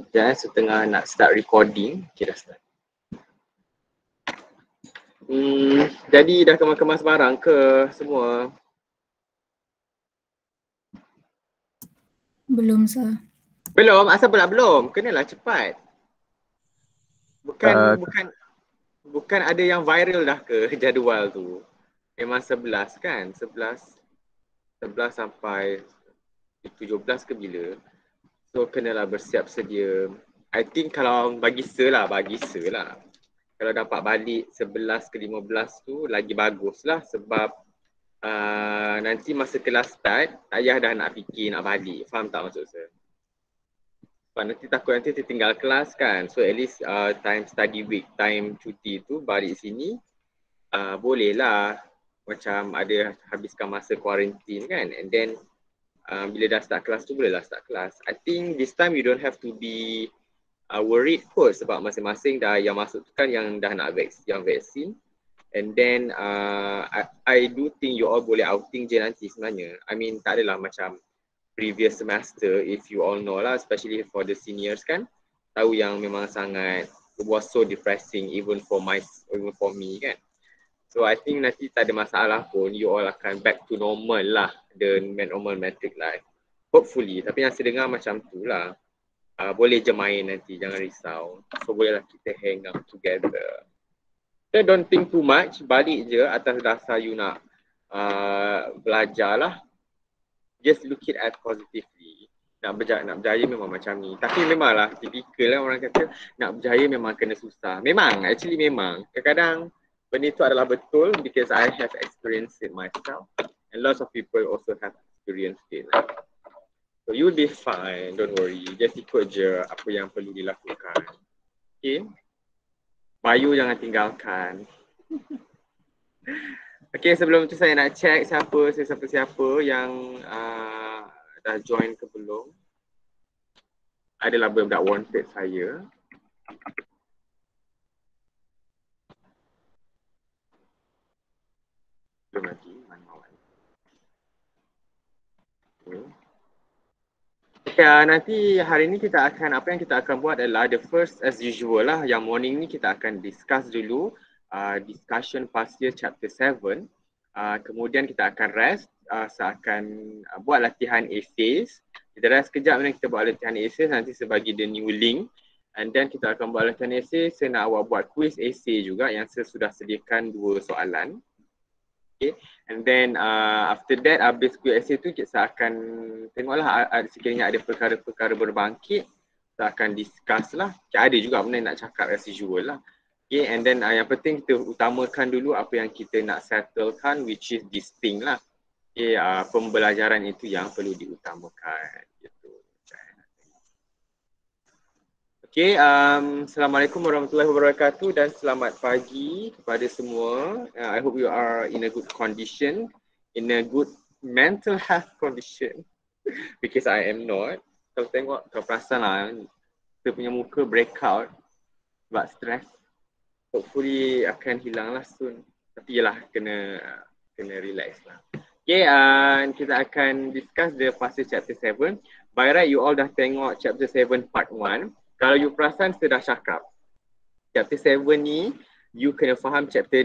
Jangan setengah nak start recording. Okay, dah start. Jadi dah kemas-kemas barang ke semua? Belum, sir. Belum? Asal pula belum? Kenalah cepat. Bukan ada yang viral dah ke jadual tu? Memang 11 kan? 11 sampai 17 ke bila? So kenalah bersiap sedia. I think kalau bagi sir lah. Kalau dapat balik 11 ke 15 tu lagi bagus lah sebab nanti masa kelas start, ayah dah nak fikir nak balik. Faham tak maksud saya? Sebab nanti takut nanti tertinggal kelas kan. So at least time study week, time cuti tu balik sini boleh lah macam ada habiskan masa quarantine kan. And then bila dah start kelas tu bolehlah start kelas. I think this time you don't have to be worried kot sebab masing-masing dah yang masuk tu kan yang dah nak vaksin. And then I do think you all boleh outing je nanti sebenarnya. I mean tak adalah macam previous semester, if you all know lah, especially for the seniors kan, tahu yang memang sangat, it was so depressing even for me kan. So I think nanti tak ada masalah pun, you all akan back to normal lah, the normal metric life. Hopefully, tapi yang saya dengar macam tu lah. Boleh je main nanti, jangan risau. So bolehlah kita hang out together. So don't think too much, balik je atas dasar you nak belajar lah. Just look it at positively. Nak berjaya memang macam ni. Tapi memanglah, typical lah orang kata nak berjaya memang kena susah. Memang, actually memang. Kadang-kadang benda itu adalah betul because I have experienced it myself. And lots of people also have experienced it. So you'll be fine, don't worry. Just ikut je apa yang perlu dilakukan. Okay? Bayu jangan tinggalkan. Okay, sebelum tu saya nak check siapa yang dah join ke belum. Adalah budak wanted saya. Belum lagi, mana-mana. Okay, nanti hari ni apa yang kita akan buat adalah the first as usual lah. Yang morning ni kita akan discuss dulu discussion past year chapter 7. Kemudian kita akan rest, seakan buat latihan essays. Kita rest kejap dan kita buat latihan essays, nanti saya bagi the new link. And then kita akan buat latihan essay, saya nak awak buat quiz essay juga yang saya sudah sediakan 2 soalan. Okay. And then after that, habis quiz essay tu kita akan tengoklah sekiranya ada perkara-perkara berbangkit, kita akan discuss lah. Ada juga benda nak cakap as usual lah. Okay, and then yang penting kita utamakan dulu apa yang kita nak settlekan, which is this thing lah. Okay, pembelajaran itu yang perlu diutamakan. Gitu. Okay, Assalamualaikum warahmatullahi wabarakatuh dan selamat pagi kepada semua. I hope you are in a good condition, in a good mental health condition. Because I am not. Kalau tengok, kalau perasan lah, kita punya muka breakout sebab stress. Hopefully akan hilang lah soon. Tapi yelah, kena relax lah. Okay, kita akan discuss the passage chapter 7. By right, you all dah tengok chapter 7 part 1. Kalau you perasan, saya dah cakap. Chapter 7 ni, you kena faham chapter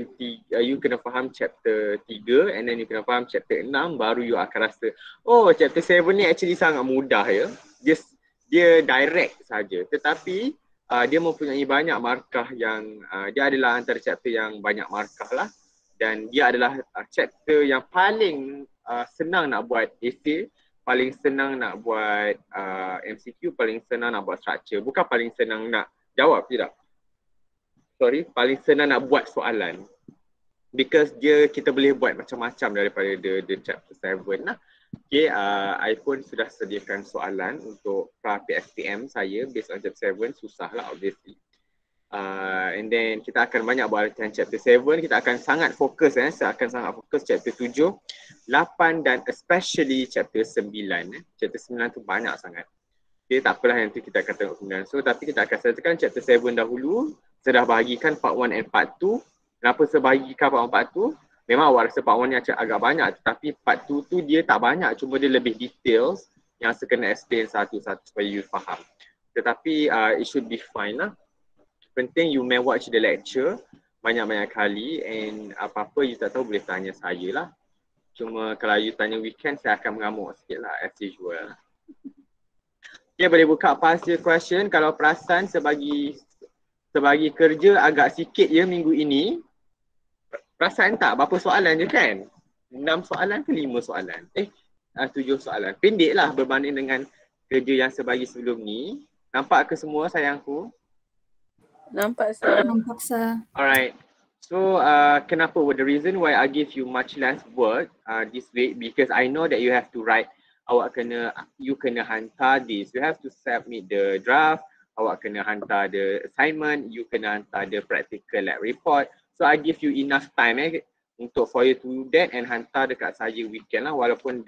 3 and then you kena faham chapter 6, baru you akan rasa, oh chapter 7 ni actually sangat mudah ya. Dia direct saja. Tetapi, dia mempunyai banyak markah yang dia adalah antara chapter yang banyak markah lah, dan dia adalah chapter yang paling senang nak buat essay, paling senang nak buat MCQ, paling senang nak buat structure. Bukan paling senang nak jawab, tidak. Paling senang nak buat soalan. Because kita boleh buat macam-macam daripada the chapter 7 lah. Okay, I pun sudah sediakan soalan untuk PSTM saya based on chapter 7, susah lah obviously. And then kita akan banyak buat latihan chapter 7, kita akan sangat fokus saya akan sangat fokus chapter 7, 8 dan especially chapter 9. Chapter 9 tu banyak sangat. Okay, tak apalah nanti kita akan tengok kemudian. So tapi kita akan selesaikan chapter 7 dahulu. Saya dah bahagikan part 1 and part 2. Kenapa saya bahagikan part 1 part 2? Memang awak rasa part 1 ni agak banyak, tetapi part 2 tu dia tak banyak, cuma dia lebih details yang saya kena explain satu-satu supaya you faham. Tetapi it should be fine lah. Penting you may watch the lecture banyak-banyak kali, and apa-apa you tak tahu boleh tanya saya lah. Cuma kalau you tanya weekend, saya akan mengamuk sikit lah as usual. Okay, boleh buka past year question. Kalau perasan sebagi kerja agak sikit je minggu ini. Perasan tak berapa soalan je kan? 6 soalan ke 5 soalan? 7 soalan. Pendek lah berbanding dengan kerja yang sebagi sebelum ni. Nampak ke semua sayangku? Nampak sah. Nampak sah. Alright. So kenapa? The reason why I give you much less work this week, because I know that you have to write. You kena hantar this. You have to submit the draft. Awak kena hantar the assignment. You kena hantar the practical lab report. So I give you enough time untuk for you to do that and hantar dekat saja weekend lah. Walaupun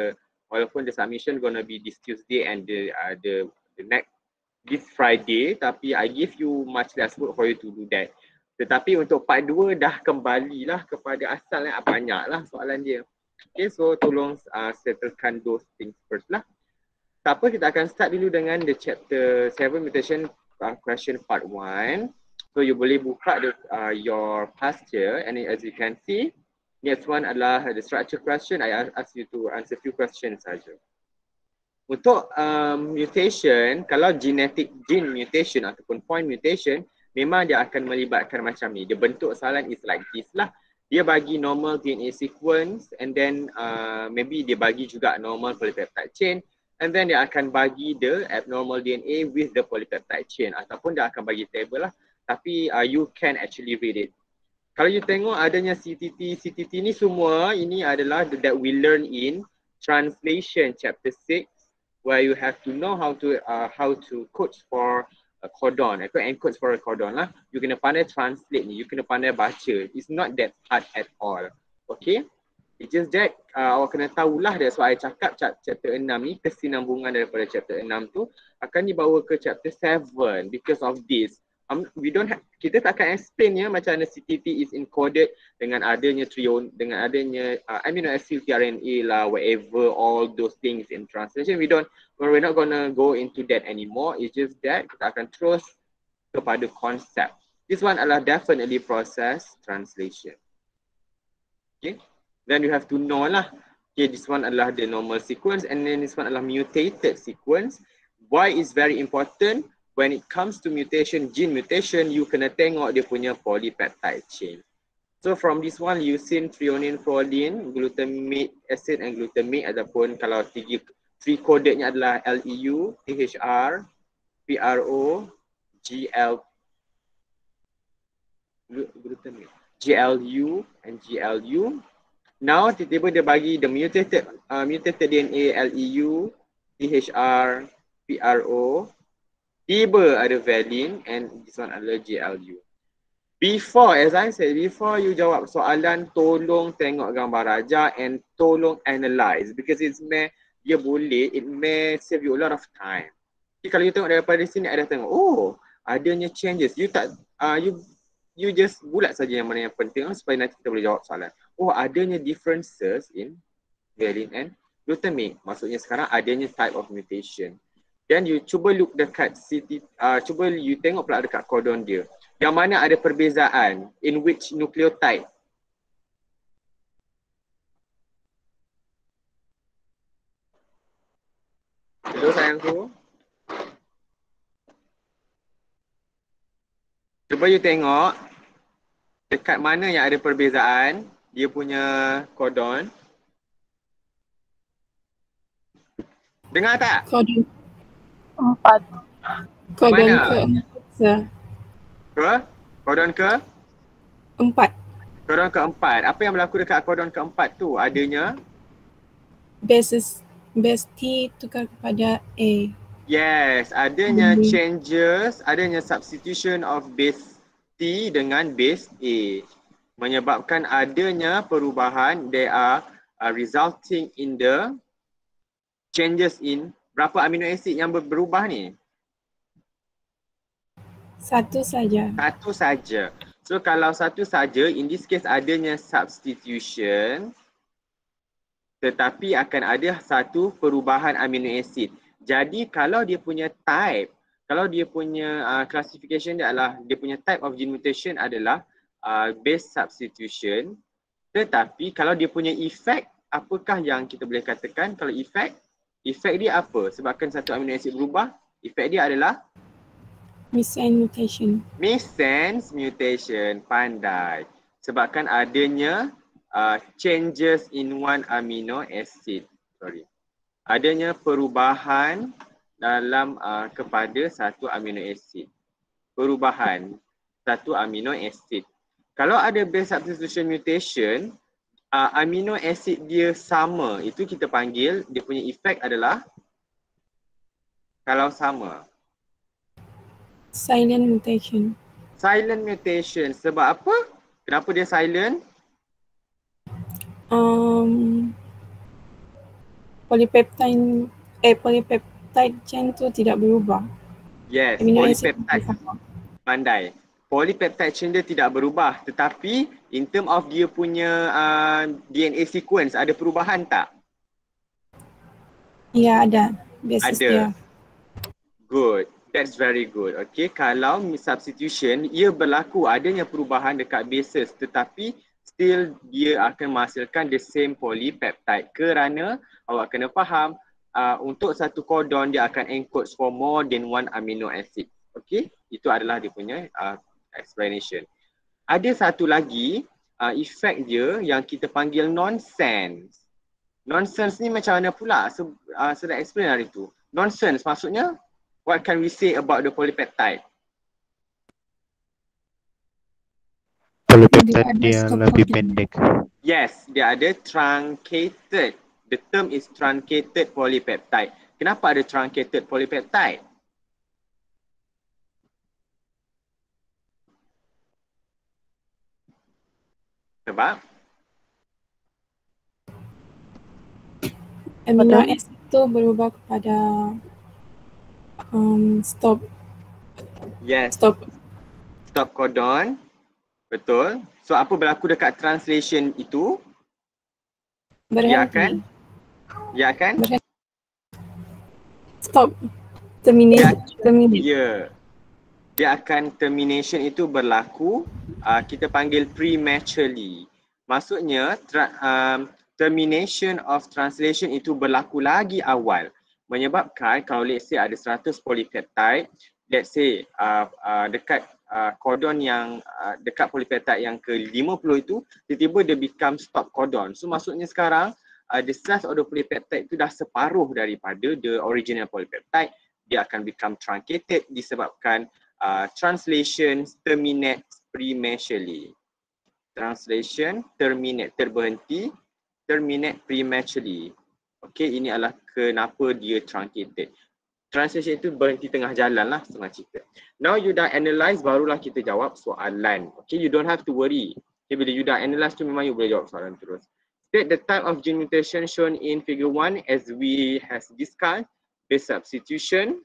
the submission gonna be this Tuesday and the next this Friday, tapi I give you much less work for you to do that. Tetapi untuk part 2 dah kembalilah kepada asal banyaklah soalan dia. Okay, so tolong settlekan those things first lah. Tak apa, kita akan start dulu dengan the chapter 7 mutation question part 1. So you boleh buka your past year, and as you can see, next one adalah the structure question. I ask you to answer few questions saja. Untuk mutation, kalau gene mutation ataupun point mutation, memang dia akan melibatkan macam ni. The bentuk soalan is like this lah. Dia bagi normal DNA sequence, and then maybe dia bagi juga normal polypeptide chain, and then dia akan bagi the abnormal DNA with the polypeptide chain, ataupun dia akan bagi table lah. Tapi you can actually read it. Kalau you tengok adanya CTT ni semua, ini adalah that we learn in translation chapter 6, where you have to know how to code for a codon, encodes for a codon lah. You kena pandai translate ni, you kena pandai baca. It's not that hard at all. Okay? It's just that awak kena tahulah, that's why I cakap chapter 6 ni, kesinambungan daripada chapter 6 tu akan dibawa ke chapter 7 because of this. Kita tak akan explain ya macam mana CTT is encoded dengan adanya dengan adanya amino acid tRNA lah, whatever, all those things in translation. We're not gonna go into that anymore. It's just that kita akan terus kepada konsep. This one adalah definitely process translation. Okay, then you have to know lah. Okay, this one adalah the normal sequence, and then this one adalah mutated sequence. Why is very important? When it comes to mutation, gene mutation, you kena tengok dia punya polypeptide chain. So from this one, leucine, threonine, proline, glutamate acid and glutamate, ataupun kalau three codednya adalah LEU, THR, PRO, GLU and GLU. Now tiba-tiba dia bagi the mutated DNA LEU, THR, PRO. Tiba ada valine, and this one adalah GLU. Before, as I said, before you jawab soalan, tolong tengok gambar rajah and tolong analyze, because it may save you a lot of time. Jadi kalau you tengok daripada sini, ada tengok, oh, adanya changes. You just bulat saja yang mana yang penting supaya nanti kita boleh jawab soalan. Oh, adanya differences in valine and glutamate. Maksudnya sekarang adanya type of mutation. Dan you cuba look dekat cuba you tengok pula dekat codon dia. Yang mana ada perbezaan, in which nucleotide. Hello sayangku. Cuba you tengok dekat mana yang ada perbezaan dia punya codon. Dengar tak? Codon 4. Codon Codon ke? 4. Codon keempat. Apa yang berlaku dekat codon keempat tu? Adanya Base T tukar kepada A. yes, adanya changes, adanya substitution of base T dengan base A. Menyebabkan adanya perubahan, they are resulting in the changes in berapa amino acid yang berubah ni? Satu saja. Satu saja. So kalau satu saja, in this case adanya substitution, tetapi akan ada satu perubahan amino acid. Jadi kalau dia punya type, Kalau dia punya classification dia adalah, dia punya type of gene mutation adalah base substitution. Tetapi kalau dia punya effect, apakah yang kita boleh katakan kalau effect dia apa? Sebabkan satu amino acid berubah, effect dia adalah Missense mutation. missense mutation. Pandai. Sebabkan adanya changes in one amino acid. Adanya perubahan dalam kepada satu amino acid. Perubahan satu amino acid. Kalau ada base substitution mutation, amino acid dia sama, itu kita panggil, dia punya effect adalah kalau sama. Silent mutation. Silent mutation. Sebab apa? Kenapa dia silent? Polypeptide chain tu tidak berubah. Yes, Amino acid polypeptide. sama. Pandai. Polypeptide chain dia tidak berubah, tetapi in term of dia punya DNA sequence, ada perubahan tak? Ya, ada. Basis Ada. dia. Good. That's very good. Okay, kalau substitution, ia berlaku adanya perubahan dekat bases, tetapi still dia akan menghasilkan the same polypeptide, kerana awak kena faham untuk satu codon dia akan encodes for more than one amino acid. Okay, itu adalah dia punya explanation. Ada satu lagi effect dia yang kita panggil nonsense. Nonsense ni macam mana pula? Saya dah explain hari tu. Nonsense maksudnya, what can we say about the polypeptide? Polypeptide dia lebih pendek. Yes, dia ada truncated. The term is truncated polypeptide. Kenapa ada truncated polypeptide? Sebab Amino acid tu berubah kepada stop yes, stop codon. Betul. So apa berlaku dekat translation itu? berhenti. Dia akan Stop. Terminate. Ya. Dia akan termination itu berlaku, kita panggil prematurely. Maksudnya termination of translation itu berlaku lagi awal. Menyebabkan kalau let's say ada 100 polypeptide, let's say dekat codon yang dekat polypeptide yang ke-50 itu, tiba-tiba dia become stop codon. So maksudnya sekarang the size of the polypeptide itu dah separuh daripada the original polypeptide, dia akan become truncated disebabkan translation terminates prematurely. Translation terminate, terberhenti, terminate prematurely. Okay, ini adalah kenapa dia truncated. Translation itu berhenti tengah jalan lah, setengah cerita. Now you dah analyse, barulah kita jawab soalan. Okay, you don't have to worry. Okay, bila you dah analyse tu memang you boleh jawab soalan terus. State the type of gene mutation shown in figure 1 as we has discussed. Base substitution.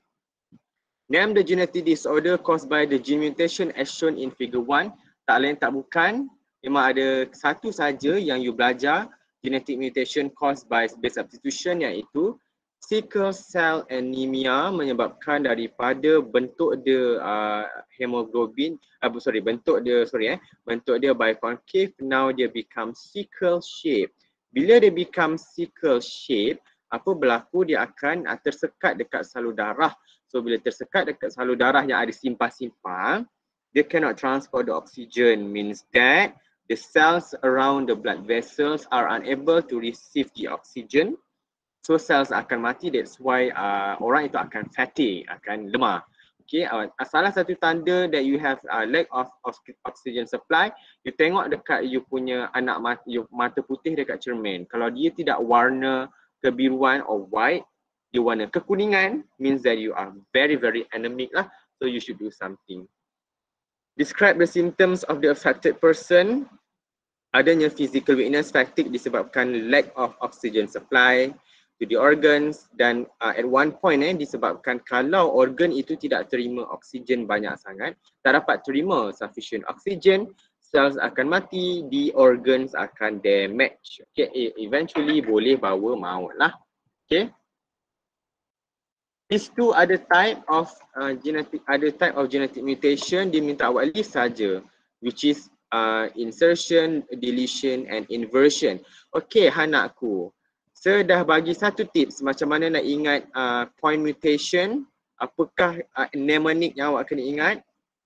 Name the genetic disorder caused by the gene mutation as shown in figure 1. Tak lain tak bukan, memang ada satu saja yang you belajar genetic mutation caused by base substitution, iaitu sickle cell anemia, menyebabkan daripada bentuk dia hemoglobin, bentuk dia biconcave, now dia become sickle shape. Bila dia become sickle shape, apa berlaku? Dia akan tersekat dekat salur darah. So bila tersekat dekat salur darah yang ada simpang-simpang, they cannot transport the oxygen, means that the cells around the blood vessels are unable to receive the oxygen. So cells akan mati, that's why orang itu akan fatigue, akan lemah. Okay, salah satu tanda that you have lack of oxygen supply, you tengok dekat you punya anak mata putih dekat cermin. Kalau dia tidak warna kebiruan or white, dia warna kekuningan, means that you are very very anemic lah. So you should do something. Describe the symptoms of the affected person. Adanya physical weakness, fatigue disebabkan lack of oxygen supply to the organs, dan at one point disebabkan kalau organ itu tidak terima oksigen banyak sangat, tak dapat terima sufficient oxygen, cells akan mati, the organs akan damage. Okay, eventually boleh bawa maut lah. Okay. These two ada type of genetic mutation, dia minta awak list saja, which is insertion, deletion and inversion. Okay, anakku. Saya dah bagi satu tips macam mana nak ingat point mutation. Apakah mnemonic yang awak kena ingat?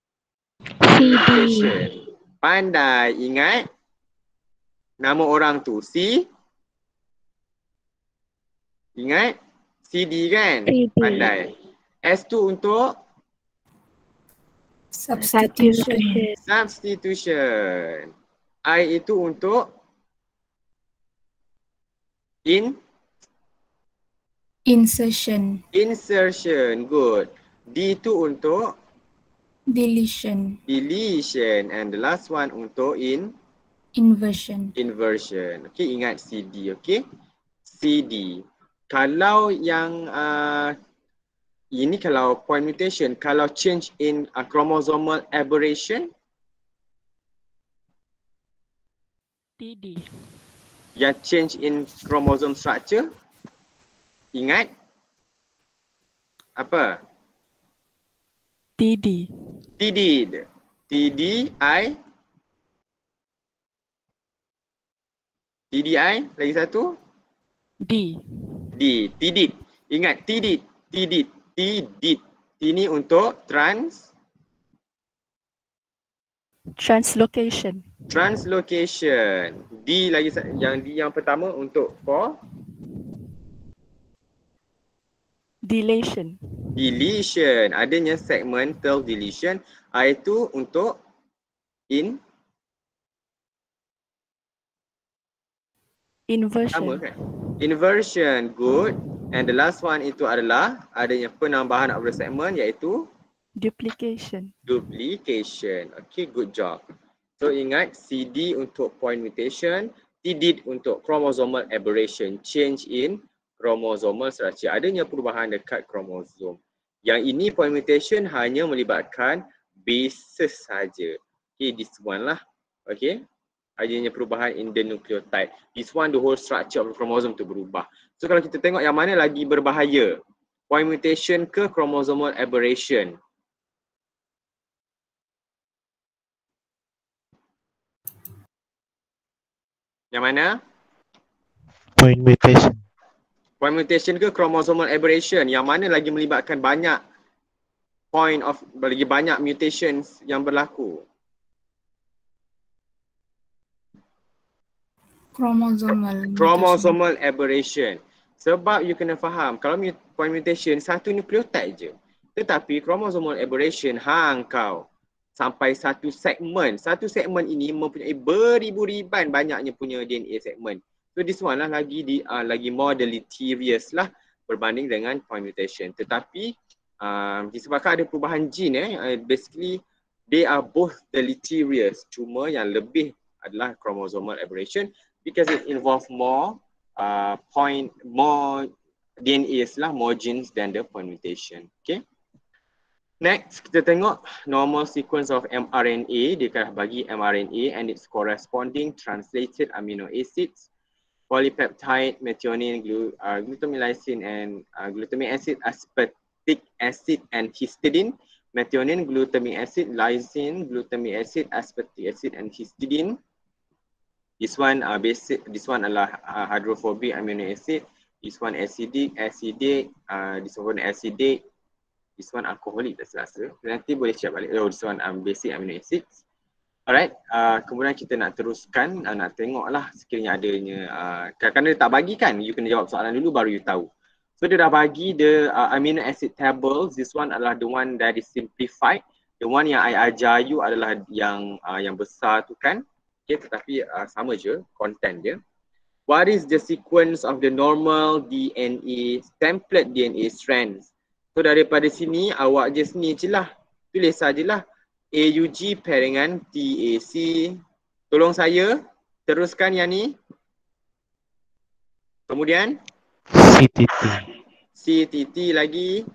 Mutation. Pandai ingat nama orang tu. Ingat? CD kan? Pandai. S tu untuk Substitution. substitution. I itu untuk Insertion. insertion. Good. D itu untuk Deletion. deletion. And the last one untuk Inversion. inversion. Okay, ingat CD. Okay. CD. Kalau yang ini kalau point mutation, kalau change in chromosomal aberration, TD. yang change in chromosome structure, ingat apa? TD. TD. TDI, lagi satu? D. TDID. Ingat TDID. TDID. Ini untuk Translocation. translocation. D lagi yang pertama untuk for Delation. deletion. Adanya segmental deletion. I itu untuk Inversion. sama kan? Inversion. Good. And the last one itu adalah adanya penambahan of the segment iaitu Duplication. duplication. Okay, good job. So ingat CD untuk point mutation, TDID untuk chromosomal aberration, change in chromosomal structure. Adanya perubahan dekat kromosom. Yang ini point mutation hanya melibatkan bases saja. Okay, this one lah. Okay. Adanya perubahan in the nucleotide. This one, the whole structure of the chromosome tu berubah. So kalau kita tengok yang mana lagi berbahaya, point mutation ke chromosomal aberration? Yang mana? Point mutation. Point mutation ke chromosomal aberration? Yang mana lagi melibatkan banyak lagi banyak mutations yang berlaku? Chromosomal aberration. Sebab you kena faham, kalau point mutation satu nukleotide je. Tetapi chromosomal aberration hang kau sampai satu segmen. Satu segmen ini mempunyai beribu-riban banyaknya punya DNA segmen. So this one lah lagi more deleterious lah berbanding dengan point mutation. Tetapi disebabkan ada perubahan gene basically they are both deleterious. Cuma yang lebih adalah chromosomal aberration because it involve more DNAs lah, more genes than the point mutation. Okay. Next, kita tengok normal sequence of mRNA. Dia akan bagi mRNA and its corresponding translated amino acids, polypeptide, methionine, glutamycin and glutamic acid, aspartic acid and histidine, methionine, glutamic acid, lysine, glutamic acid, aspartic acid and histidine. This one basic. This one adalah hydrophobic amino acid. This one acidic. This one acidic. This one alcoholic, tak selasa. Nanti boleh check balik. Oh, this one basic amino acids. Alright. Kemudian kita nak teruskan, nak tengoklah sekiranya adanya. Kerana dia tak bagi kan, you kena jawab soalan dulu baru you tahu. So dia dah bagi the amino acid tables. This one adalah the one that is simplified. The one yang I ajar you adalah yang besar tu kan. Okay, tetapi sama je content dia. What is the sequence of the normal DNA, template DNA strands? So daripada sini awak just ni je lah. Tulis sajalah AUG pairingan TAC. Tolong saya teruskan yang ni. Kemudian CTT lagi.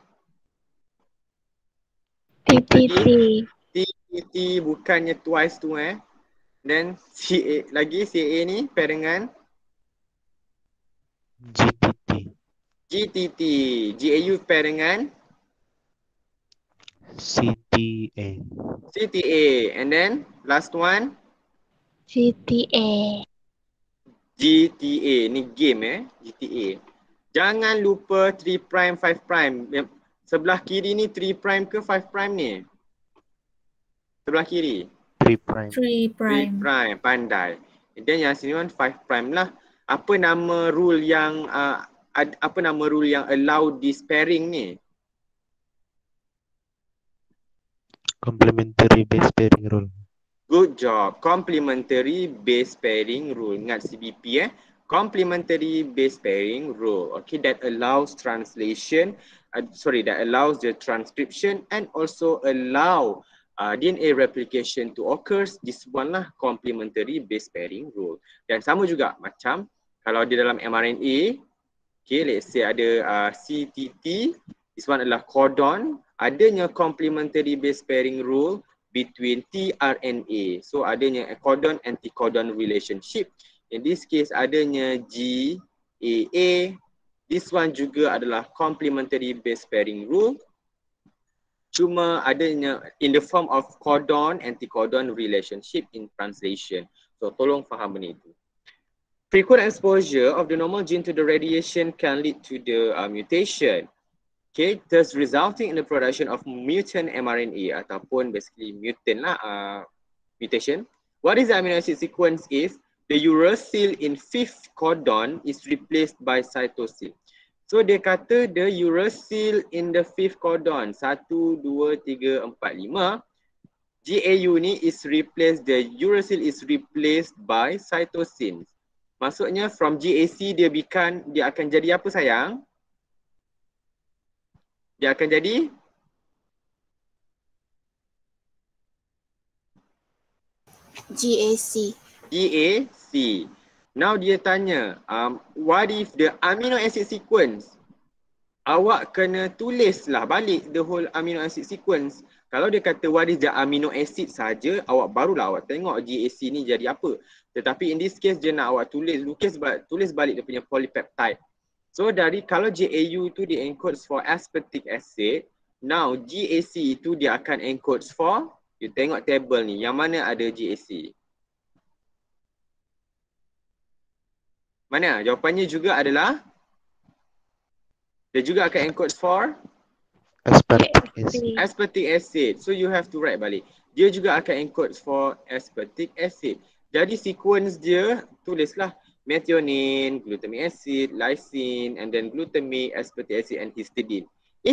TTT bukannya twice tu Then CA lagi, CA ni pairingan GTT. GTT. GAU pair dengan CTA. CTA. And then last one GTA. GTA. Ni game GTA. Jangan lupa 3 prime 5 prime. Sebelah kiri ni 3 prime ke 5 prime ni? Sebelah kiri. 3 prime. 3 3 prime. prime, pandai. Dan yang sini kan 5 prime lah. Apa nama rule yang allow this pairing ni? Complementary base pairing rule. Good job. Complementary base pairing rule. Ingat CBP Complementary base pairing rule. Okay, that allows translation. That allows the transcription and also allow DNA replication to occurs. This one lah complementary base pairing rule. Dan sama juga macam kalau di dalam mRNA, okay, let's say ada CTT, this one adalah codon, adanya complementary base pairing rule between tRNA. So adanya codon anticodon relationship. In this case adanya GAA. This one juga adalah complementary base pairing rule. Cuma adanya in the form of codon anticodon relationship in translation. So tolong faham benda itu. Frequent exposure of the normal gene to the radiation can lead to the mutation. Okay, thus resulting in the production of mutant mRNA ataupun basically mutant lah, mutation. What is the amino acid sequence if the uracil in 5th codon is replaced by cytosine? So dia kata the uracil in the 5th codon 1, 2, 3, 4, 5. GAU ni is replaced, the uracil is replaced by cytosine. Maksudnya from GAC dia akan jadi apa sayang? Dia akan jadi GAC. GAC. Now dia tanya, what if the amino acid sequence? Awak kena tulislah balik the whole amino acid sequence. Kalau dia kata what is the amino acid saja, barulah awak tengok GAC ni jadi apa. Tetapi in this case dia nak awak tulis balik dia punya polypeptide. So kalau GAU itu dia encodes for aspartic acid, now GAC itu dia akan encodes for, you tengok table ni, yang mana ada GAC? Mana? Jawapannya juga adalah, dia juga akan encodes for Aspartic acid. aspartic acid. So you have to write balik. Dia juga akan encodes for aspartic acid. Jadi sequence dia tulislah methionine, glutamic acid, lysine, and then glutamate, aspartic acid and histidine.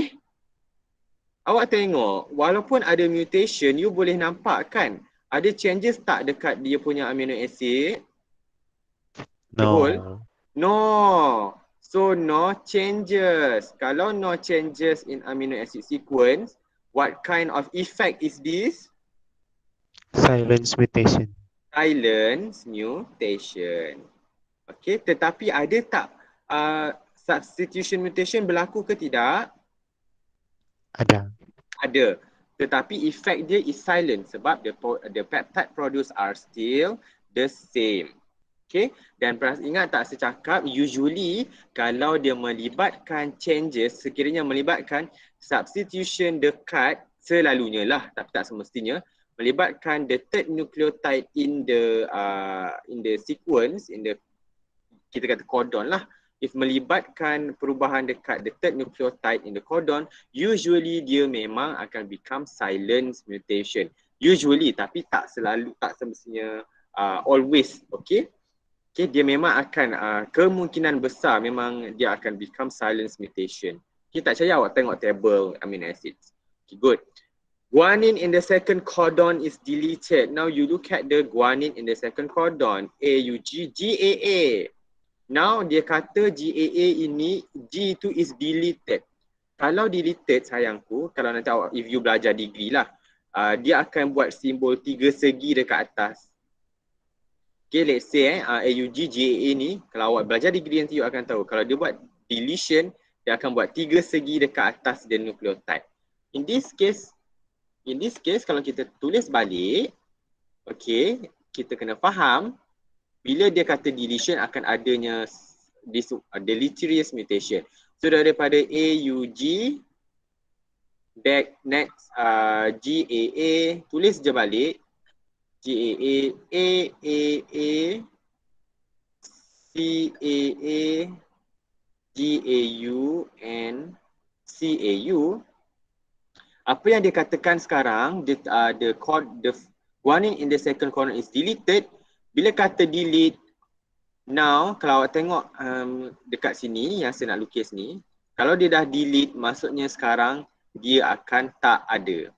Awak tengok, walaupun ada mutation, you boleh nampak kan? Ada changes tak dekat dia punya amino acid? Betul? No. So no changes. Kalau no changes in amino acid sequence, what kind of effect is this? Silence mutation. Silence mutation. Okay, tetapi ada tak substitution mutation berlaku ke tidak? Ada. Ada. Tetapi efek dia is silent sebab the peptide produced are still the same. Okay, dan ingat tak saya cakap usually kalau dia melibatkan changes, sekiranya melibatkan substitution dekat, selalunya lah tapi tak semestinya, melibatkan the third nucleotide in the sequence, in the, kita kata codon lah. If melibatkan perubahan dekat the third nucleotide in the codon, usually dia memang akan become silence mutation. Usually, tapi tak selalu, tak semestinya always, okay? Okay, dia memang akan kemungkinan besar memang dia akan become silence mutation. Kita tak percaya, awak tengok table amino acids. Okay, good. Guanine in the second codon is deleted. Now you look at the guanine in the second codon, AUG, GAA. Now dia kata GAA ini, G itu is deleted. Kalau deleted sayangku, kalau nanti awak, if you belajar degree lah, dia akan buat simbol 3 segi dekat atas. Okay, let's say AUG, GAA ni, kalau awak belajar degree nanti you akan tahu. Kalau dia buat deletion, dia akan buat 3 segi dekat atas the nucleotide. In this case kalau kita tulis balik, okay, kita kena faham bila dia kata deletion akan adanya this deleterious mutation. So daripada AUG, next GAA, tulis je balik. GAA, AAA, CAA, GAU and CAU. Apa yang dia katakan sekarang, the warning in the second column is deleted. Bila kata delete, now kalau awak tengok dekat sini yang saya nak lukis ni, kalau dia dah delete, maksudnya sekarang dia akan tak ada.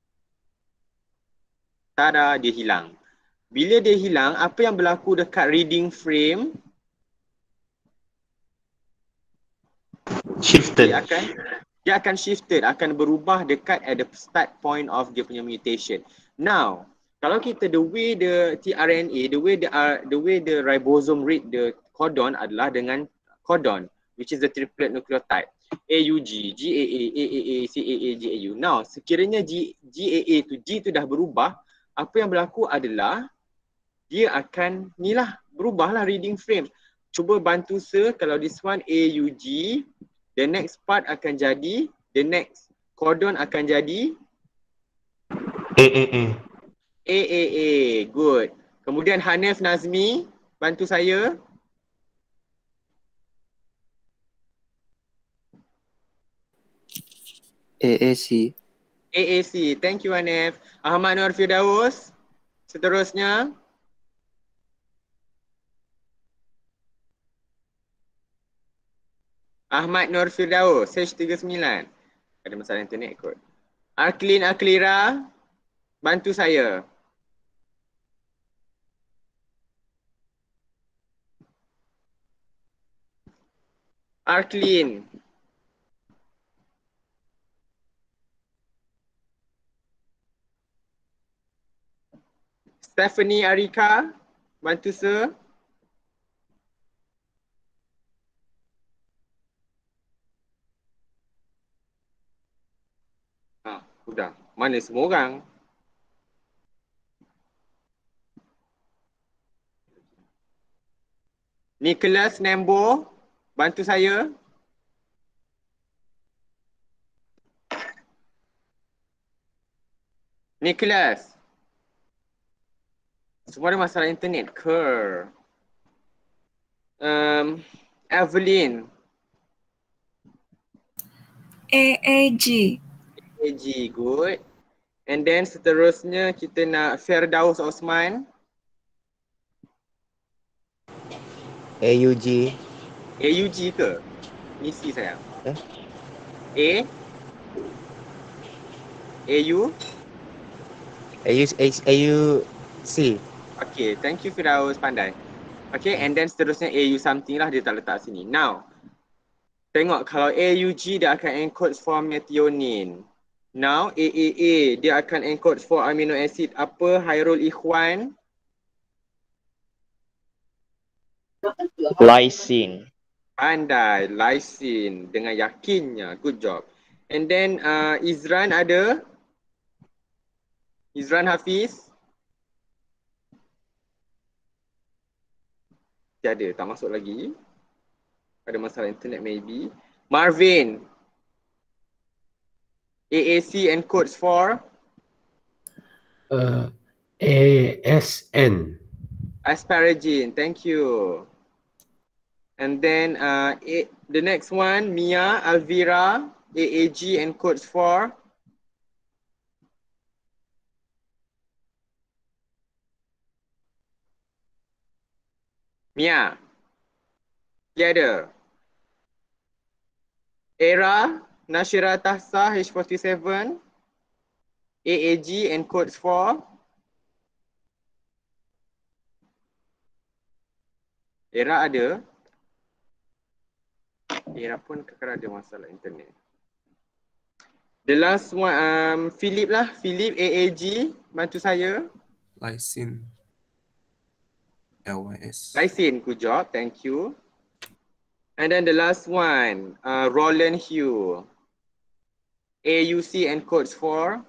Tada, dia hilang. Bila dia hilang, apa yang berlaku dekat reading frame? Shifted. Dia akan shifted, akan berubah dekat at the start point of dia punya mutation. Now, kalau kita the way the tRNA, the way the ribosome read the codon adalah dengan codon, which is the triplet nucleotide. AUG, GAA, AAA, CAA, GAU. Now, sekiranya GAA tu G tu dah berubah, apa yang berlaku adalah dia akan ni lah, berubahlah reading frame. Cuba bantu sir, kalau this one AUG, the next part akan jadi, the next codon akan jadi AAA. AAA, good. Kemudian Hanif Nazmi, bantu saya. AAC. AAC, thank you Hanif. Ahmad Nur Firdaus, seterusnya. Ahmad Nur Firdaus, H39. Ada masalah internet kot. Arklin Aklira, bantu saya. Arklin. Stephanie Arika, bantu sir. Sudah. Mana semua orang? Nicholas Nembo, bantu saya. Nicholas. Semua ada masalah internet ke? Evelyn. AAG. AG, good. And then seterusnya kita nak Firdaus Osman. AUG. AUG ke? Misi sayang. A? AU? AUC. Okay, thank you Firdaus, pandai. Okay, and then seterusnya AU something lah, dia tak letak sini. Now, tengok kalau AUG dia akan encode for methionine. Now, AAA dia akan encode for amino acid apa, Hairul Ikhwan? Lysine. Pandai, lysine dengan yakinnya, good job. And then Izran ada? Izran Hafiz? Tiada, tak masuk lagi. Ada masalah internet maybe. Marvin. AAC encodes for? ASN. Asparagine, thank you. And then the next one, Mia Alvira, AAG encodes for? Mia. Tiada. Era, Nashira Tahsa, H47. AAG encodes for? Era ada. Era pun kadang ada masalah internet. The last one, Philip lah. Philip, AAG, bantu saya. Lysine. LYS. Lysine, good job, thank you. And then the last one, Roland Hugh. AUC encodes for?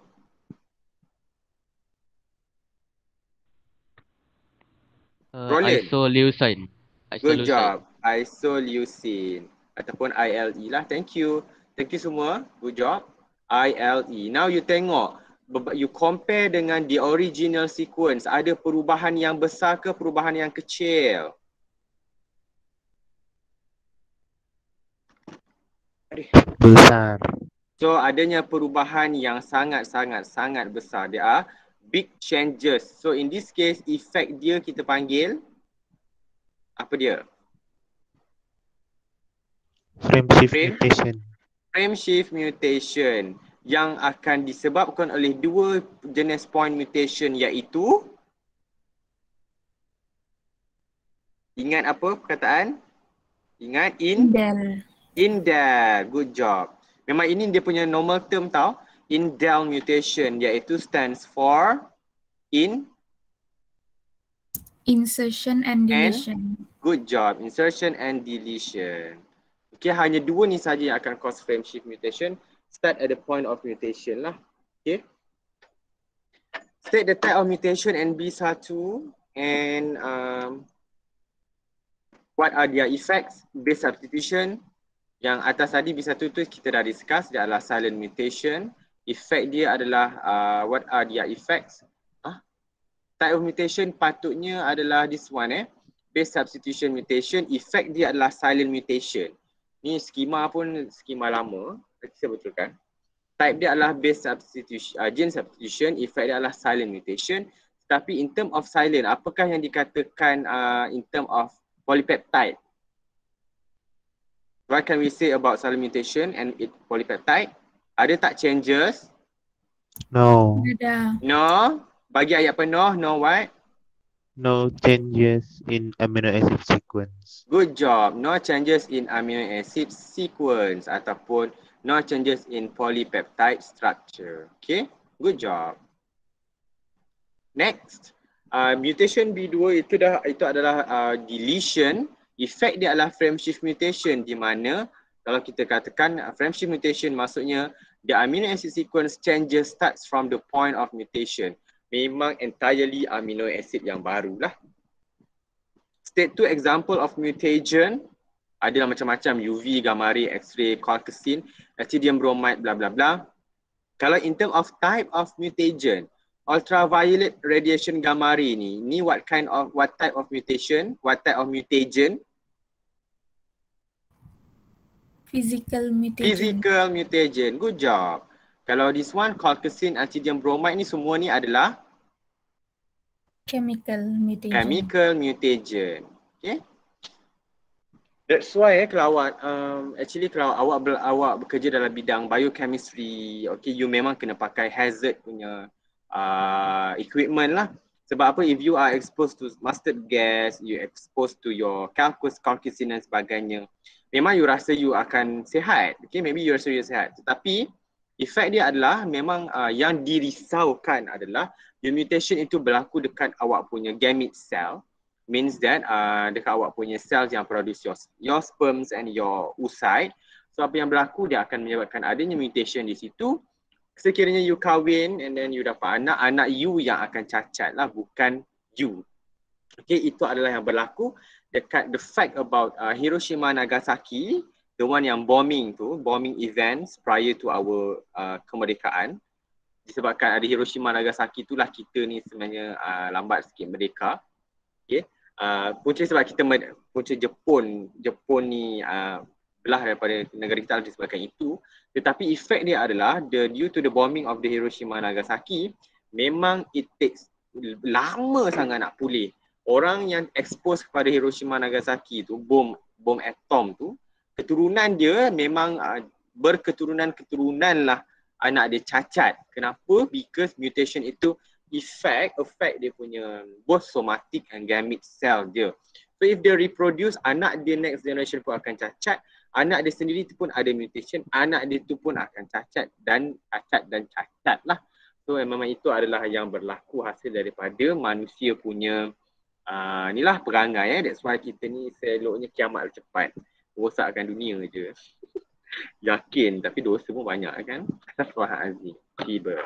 Roland. Isoleucine. Good job, isoleucine. ataupun ILE lah. Thank you. Thank you semua. Good job. ILE. Now you tengok, you compare dengan the original sequence. Ada perubahan yang besar ke perubahan yang kecil? Besar. So adanya perubahan yang sangat besar. There are big changes. So in this case, effect dia kita panggil apa dia? Frame shift mutation. Frame shift mutation yang akan disebabkan oleh dua jenis point mutation, iaitu, ingat apa perkataan? Ingat Indel. indel. Good job. Memang ini dia punya normal term tau. Indel mutation, iaitu stands for Insertion and deletion. good job. Insertion and deletion. Okay, hanya dua ni saja yang akan cause frame shift mutation. Start at the point of mutation lah. Okay. State the type of mutation NB1 and what are their effects? Base substitution. Yang atas tadi B1 tu kita dah discuss, dia adalah silent mutation. Effect dia adalah what are their effects? Type of mutation patutnya adalah this one base substitution mutation. Effect dia adalah silent mutation. Ni skema pun skema lama, saya betulkan. Type dia adalah base substitution, gene substitution. Effect dia adalah silent mutation. Tapi in term of silent, apakah yang dikatakan in term of polypeptide? What can we say about silent mutation and its polypeptide? Ada tak changes? No. Ada. No. Bagi ayat penuh, no what? No changes in amino acid sequence. Good job. No changes in amino acid sequence ataupun no changes in polypeptide structure. Okay, good job. Next, mutation B2 itu adalah deletion. Effect dia adalah frame shift mutation, di mana kalau kita katakan frame shift mutation maksudnya the amino acid sequence changes starts from the point of mutation. Memang entirely amino acid yang baru lah. State 2 example of mutation adalah macam-macam, UV, gamma ray, X-ray, colchicine, ethidium bromide, bla bla bla. Kalau in term of type of mutation, ultraviolet radiation gamma ray ni what type of mutation? What type of mutagen? Physical mutation. Physical mutagen. Good job. Kalau this one, colchicine, ethidium bromide ni semua ni adalah Chemical mutation. chemical mutagen. Okay. That's why kalau awak kalau awak bekerja dalam bidang biochemistry, okay, you memang kena pakai hazard punya equipment lah. Sebab apa? If you are exposed to mustard gas, you exposed to your colchicine dan sebagainya, memang you rasa you akan sihat. Okay, maybe you rasa you sihat. Tetapi efek dia adalah memang yang dirisaukan adalah the mutation itu berlaku dekat awak punya gamete cell. Means that dekat awak punya cells yang produce your sperms and your oocyte. So apa yang berlaku, dia akan menyebabkan adanya mutation di situ. Sekiranya you kahwin and then you dapat anak, anak you yang akan cacat lah, bukan you. Okay, itu adalah yang berlaku dekat the fact about Hiroshima Nagasaki, the one yang bombing events prior to our kemerdekaan. Disebabkan ada Hiroshima Nagasaki, itulah kita ni sebenarnya lambat sikit merdeka. Okay. Punca sebab punca Jepun ni belah daripada negara kita disebabkan itu. Tetapi efek dia adalah due to the bombing of the Hiroshima Nagasaki, memang it takes lama sangat nak pulih. Orang yang expose kepada Hiroshima Nagasaki tu, bom atom tu, keturunan dia memang berketurunan lah anak dia cacat. Kenapa? Because mutation itu affect dia punya both somatic and gamete cell dia. So if they reproduce, anak dia next generation pun akan cacat. Anak dia sendiri tu pun ada mutation, anak dia tu pun akan cacat dan cacat lah. So memang itu adalah yang berlaku hasil daripada manusia punya inilah perangai. That's why kita ni seloknya kiamat cepat, rosakkan dunia je. Yakin, tapi dosa pun banyak kan. Astagfirullahalazim. Tiba.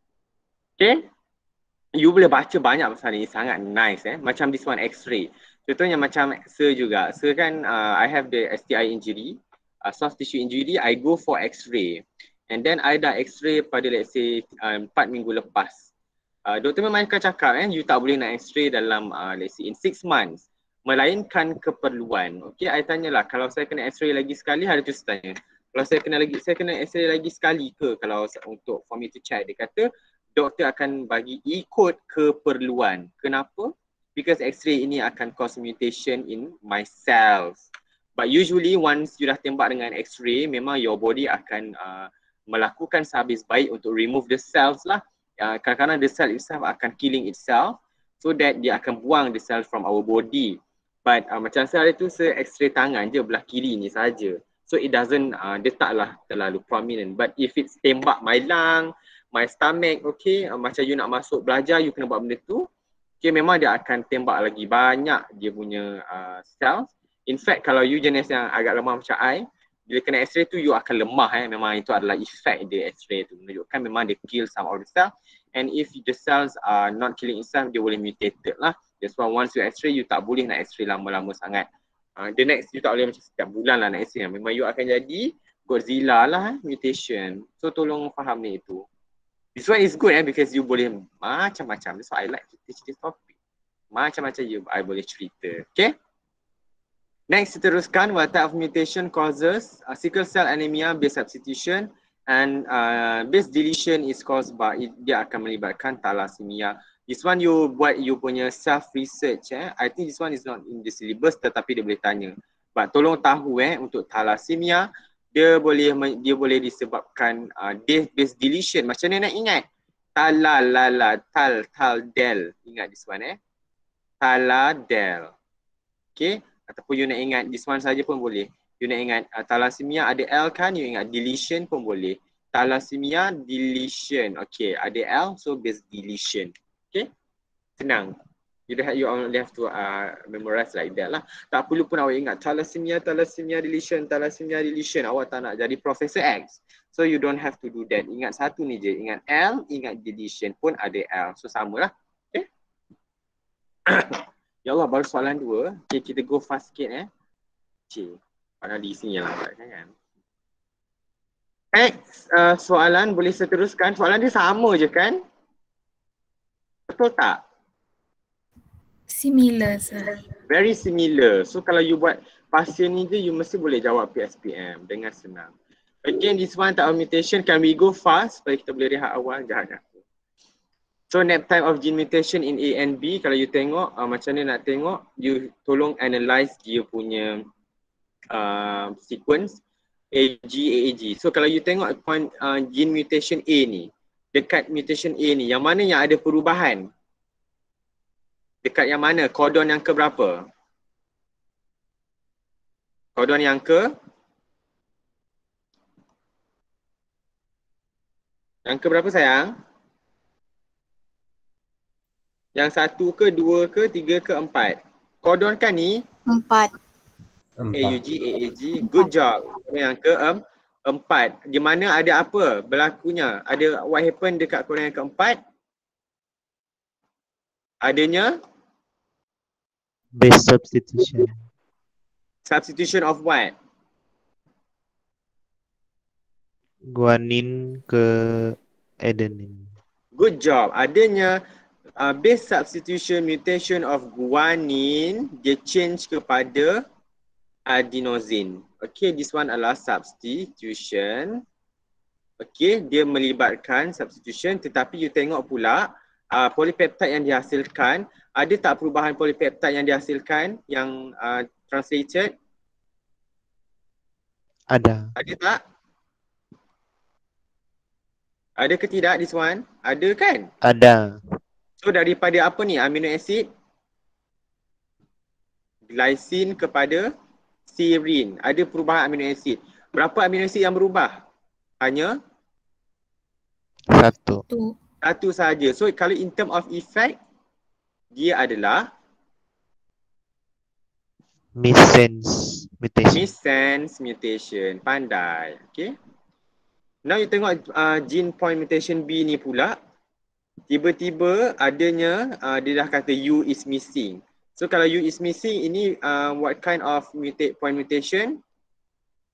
Okay. You boleh baca banyak pasal ni, sangat nice Macam this one X-ray. Contohnya macam Sir juga. Sir kan I have the STI injury. soft tissue injury, I go for X-ray. And then I dah X-ray pada let's say 4 minggu lepas. Doktor memang akan cakap you tak boleh nak X-ray dalam let's say in 6 months. Melainkan keperluan. Okay, I tanyalah kalau saya kena X-ray lagi sekali, hari tu saya tanya. Kalau saya kena X-ray lagi sekali ke kalau untuk for me to check. Dia kata doktor akan bagi ikut keperluan. Kenapa? Because X-ray ini akan cause mutation in my cells. But usually once you dah tembak dengan X-ray, memang your body akan melakukan sehabis baik untuk remove the cells lah. Kadang-kadang the cell itself akan killing itself so that dia akan buang the cell from our body. But macam saya tu saya X-ray tangan je belah kiri ni saja. So it doesn't, dia taklah terlalu prominent. But if it's tembak my lung, my stomach, okay, macam you nak masuk belajar, you kena buat benda tu, okay, memang dia akan tembak lagi banyak dia punya cells. In fact, kalau you jenis yang agak lemah macam I, bila kena X-ray tu you akan lemah memang itu adalah efek dia X-ray tu. Menunjukkan memang dia kill some of the cells. And if the cells are not killing itself, dia boleh mutated lah. That's why once you X-ray, you tak boleh nak X-ray lama-lama sangat. The next, you tak boleh macam setiap bulan lah nak X-ray. Memang you akan jadi Godzilla lah mutation. So tolong faham ni itu. This one is good because you boleh macam-macam. That's why I like to teach this topic. Macam-macam I boleh cerita. Okay? Next, teruskan what type of mutation causes sickle cell anemia base substitution and base deletion is caused by dia akan melibatkan thalassemia. This one you buat you punya self research I think this one is not in the syllabus tetapi dia boleh tanya. But tolong tahu untuk thalassemia dia boleh disebabkan base deletion. Macam mana nak ingat? Tal-del. Ingat this one Thaladel. Okay? Ataupun you nak ingat this one saja pun boleh. You nak ingat thalassemia ada L kan, you ingat deletion pun boleh. Thalassemia deletion. Okay, ada L so base deletion. Okay? Senang. You only have to memorize like that lah. Tak perlu pun awak ingat thalassemia deletion. Awak tak nak jadi Professor X. So you don't have to do that. Ingat satu ni je. Ingat L, ingat deletion pun ada L. So samalah. Okay? Ya Allah, baru soalan 2. Okay, kita go fast sikit Padahal di sini yang lambat kan. Next, soalan boleh saya teruskan. Soalan dia sama je kan? Betul tak? Similar, sir. Very similar. So kalau you buat pasien ni je, you mesti boleh jawab PSPM dengan senang. Again, this one type of mutation, can we go fast? Supaya kita boleh rehat awal. Jangan. So next type of gene mutation in A and B, kalau you tengok macam mana nak tengok, you tolong analyze dia punya sequence AAG. So kalau you tengok gene mutation A ni, dekat mutation A ni, yang mana yang ada perubahan? Dekat yang mana? Codon yang ke berapa? Codon yang ke? Yang ke berapa sayang? Yang 1 ke, 2 ke, 3 ke, 4? Codon kan ni? 4. AUG, AAG. Good job. Yang ke 4. Di mana ada apa berlakunya? Ada what happen dekat codon yang keempat? Adanya? Base substitution. Substitution of what? Guanin ke adenine. Good job. Adanya base substitution mutation of guanine, dia change kepada adenosine. Okay, this one adalah substitution. Okay, dia melibatkan substitution, tetapi you tengok pula polypeptide yang dihasilkan, ada tak perubahan polypeptide yang dihasilkan yang translated? Ada. Ada tak? Ada ke tidak this one? Ada kan? Ada. So daripada apa ni amino acid? Glycine kepada serine. Ada perubahan amino acid. Berapa amino acid yang berubah? Hanya? 1. Satu sahaja. So kalau in term of effect, dia adalah Missense mutation. missense mutation. Pandai. Okay. Now you tengok gene point mutation B ni pula. Tiba-tiba adanya dia dah kata U is missing. So kalau U is missing, ini what kind of point mutation?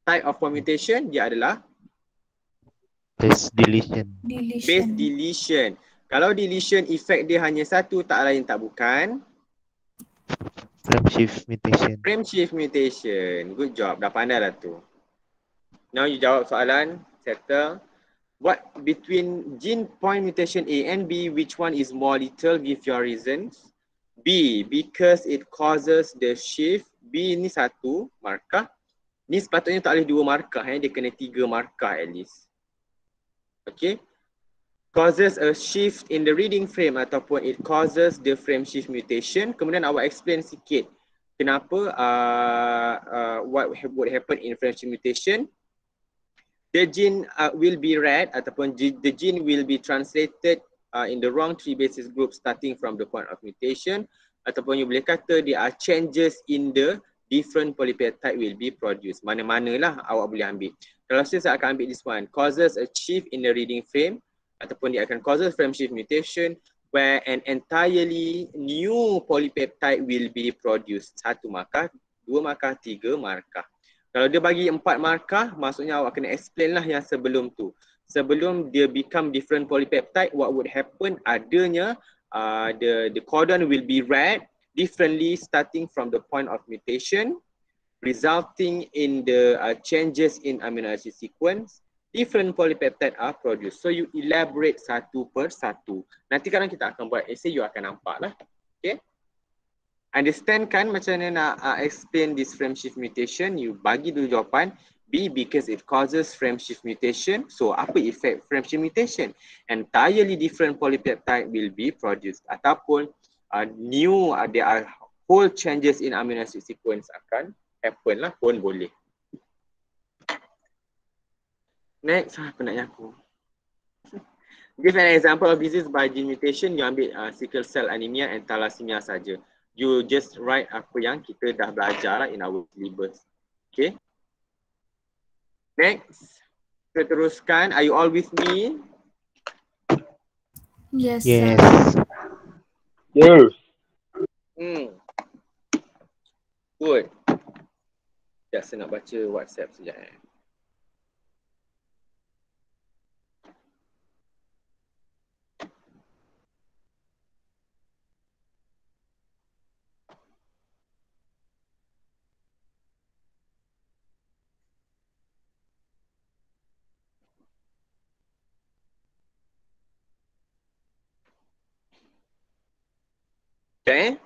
type of mutation dia adalah Base deletion. base Deletion. deletion. Kalau deletion effect dia hanya satu, tak lain tak bukan Frame shift mutation. frame shift mutation. Good job, dah pandai lah tu. Now you jawab soalan, settle. What between gene point mutation A and B, which one is more lethal? Give your reasons. B, because it causes the shift. B ni satu markah. Ni sepatutnya tak boleh 2 markah, dia kena 3 markah at least. Okay. Causes a shift in the reading frame ataupun it causes the frame shift mutation. Kemudian awak explain sikit kenapa what would happen in frame shift mutation. The gene will be read ataupun the gene will be translated in the wrong 3 basis group starting from the point of mutation, ataupun you boleh kata there are changes in the different polypeptide will be produced. Mana-manalah awak boleh ambil. Kalau saya akan ambil this one, causes a shift in the reading frame ataupun dia akan causes frame shift mutation where an entirely new polypeptide will be produced. 1 markah, 2 markah, 3 markah. Kalau dia bagi 4 markah, maksudnya awak kena explain lah yang sebelum tu. Sebelum dia become different polypeptide, what would happen adanya the codon will be read differently starting from the point of mutation, resulting in the changes in amino acid sequence. Different polypeptide are produced. So you elaborate satu per satu. Nanti kadang kita akan buat essay, you akan nampak lah. Okay. Understand kan macam mana nak explain this frame shift mutation? You bagi dulu jawapan. B, because it causes frame shift mutation. So apa effect frame shift mutation? Entirely different polypeptide will be produced. Ataupun there are whole changes in amino acid sequence akan happen lah, pun boleh. Next, penatnya aku. Give an example of disease by gene mutation. You ambil sickle cell anemia and thalassemia saja. You just write apa yang kita dah belajar lah in our syllabus. Okay. Next, kita teruskan. Are you all with me? Yes, Yes. sir. Yes. Good. Sekejap saya nak baca WhatsApp sekejap. Okay.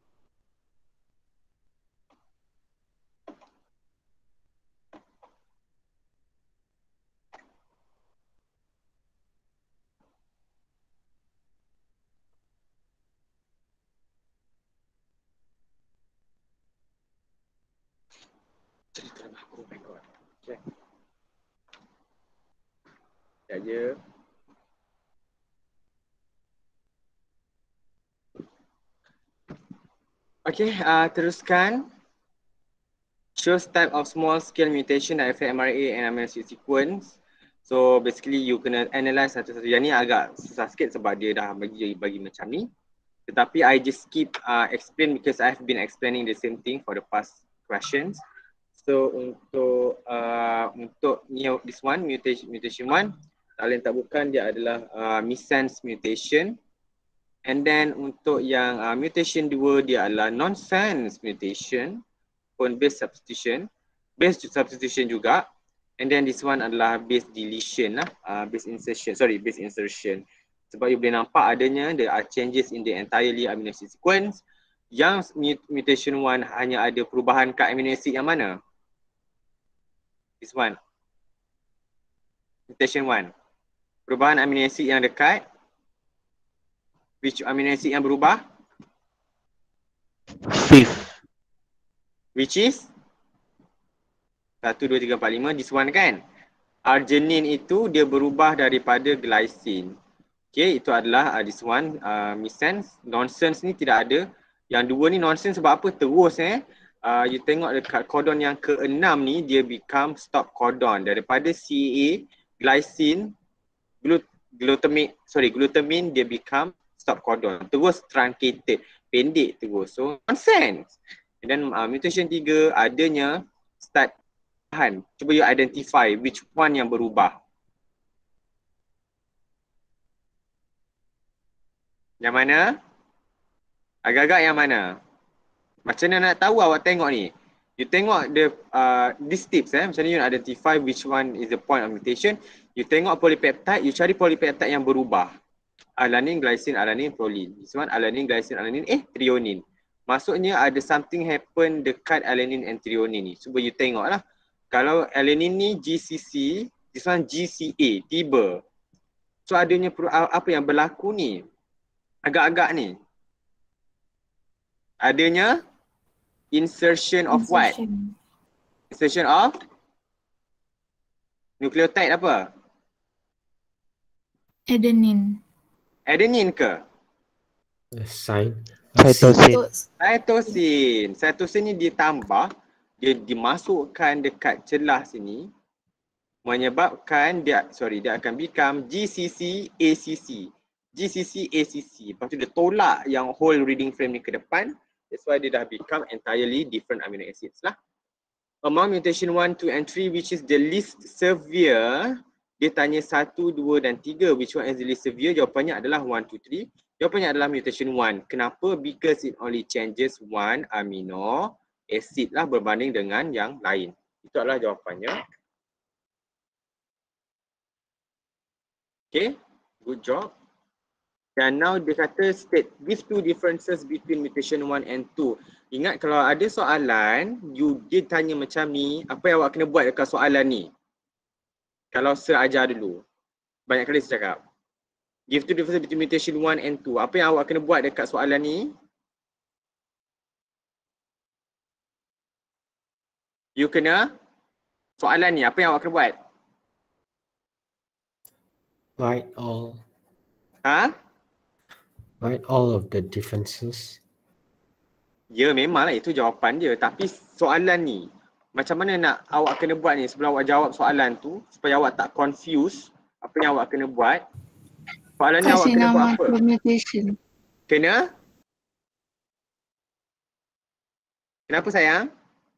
Cerita dalam aku, oh my god. Okay. Sekejap je. Okay, teruskan. Shows type of small scale mutation that affect mRNA and amino acid sequence. So basically you kena analyze satu-satu. Yang ni agak susah sikit sebab dia dah bagi macam ni. Tetapi I just keep explain because I've been explaining the same thing for the past questions. So untuk this one, mutation 1, tak lain tak bukan dia adalah missense mutation. And then untuk yang mutation 2 dia adalah nonsense mutation pun base substitution juga. And then this one adalah base deletion lah, base insertion. Sebab you boleh nampak adanya there are changes in the entirely amino acid sequence. Yang mutation 1 hanya ada perubahan kat amino acid yang mana? This one. Mutation 1. Perubahan amino acid yang dekat. Which amino acid yang berubah? Fifth. Which is? 1, 2, 3, 4, 5. This one kan? Arginine itu dia berubah daripada glycine. Okay, itu adalah this one missense. Nonsense ni tidak ada. Yang 2 ni nonsense sebab apa? Terus you tengok dekat codon yang ke-6 ni dia become stop codon. Daripada CAA, glycine, glutamine dia become stop codon. Terus truncated, pendek terus. So nonsense. And then mutation 3 adanya start Cuba you identify which one yang berubah. Yang mana? Agak-agak yang mana? Macam mana nak tahu awak tengok ni? You tengok these tips macam ni you identify which one is the point of mutation. You tengok polypeptide, you cari polypeptide yang berubah. Alanine, glycine, alanine, proline. This one alanine, glycine, alanine, threonine. Maksudnya ada something happen dekat alanine and threonine ni. Cuba you tengok lah. Kalau alanine ni GCC, this one GCA, tiba. So adanya apa yang berlaku ni? Agak-agak ni. Adanya insertion of what? Insertion of nucleotide apa? Adenine. Adenine ke? Cytosine. Cytosine. Cytosine ni ditambah, dia dimasukkan dekat celah sini menyebabkan dia akan become GCC ACC. GCC ACC. Lepas tu dia tolak yang whole reading frame ni ke depan. That's why dia dah become entirely different amino acids lah. Among mutation 1, 2 and 3 which is the least severe, dia tanya 1, 2 dan 3 which one is the least severe? Jawapannya adalah 1, 2, 3. Jawapannya adalah mutation 1. Kenapa? Because it only changes one amino acid lah berbanding dengan yang lain. Itu adalah jawapannya. Okay, good job. Dan now dia kata state with two differences between mutation 1 and 2. Ingat kalau ada soalan, dia tanya macam ni, apa yang awak kena buat dekat soalan ni? Kalau ajar dulu. Banyak kali saya cakap. Give two differences between mutation 1 and 2. Apa yang awak kena buat dekat soalan ni? You kena, soalan ni, apa yang awak kena buat? Write all. Ha? Write all of the differences. Ya memanglah itu jawapan dia. Tapi soalan ni, macam mana nak awak kena buat ni sebelum awak jawab soalan tu supaya awak tak confuse apa yang awak kena buat. Soalan ni awak kena buat apa? Mutation. Kena? Kenapa sayang?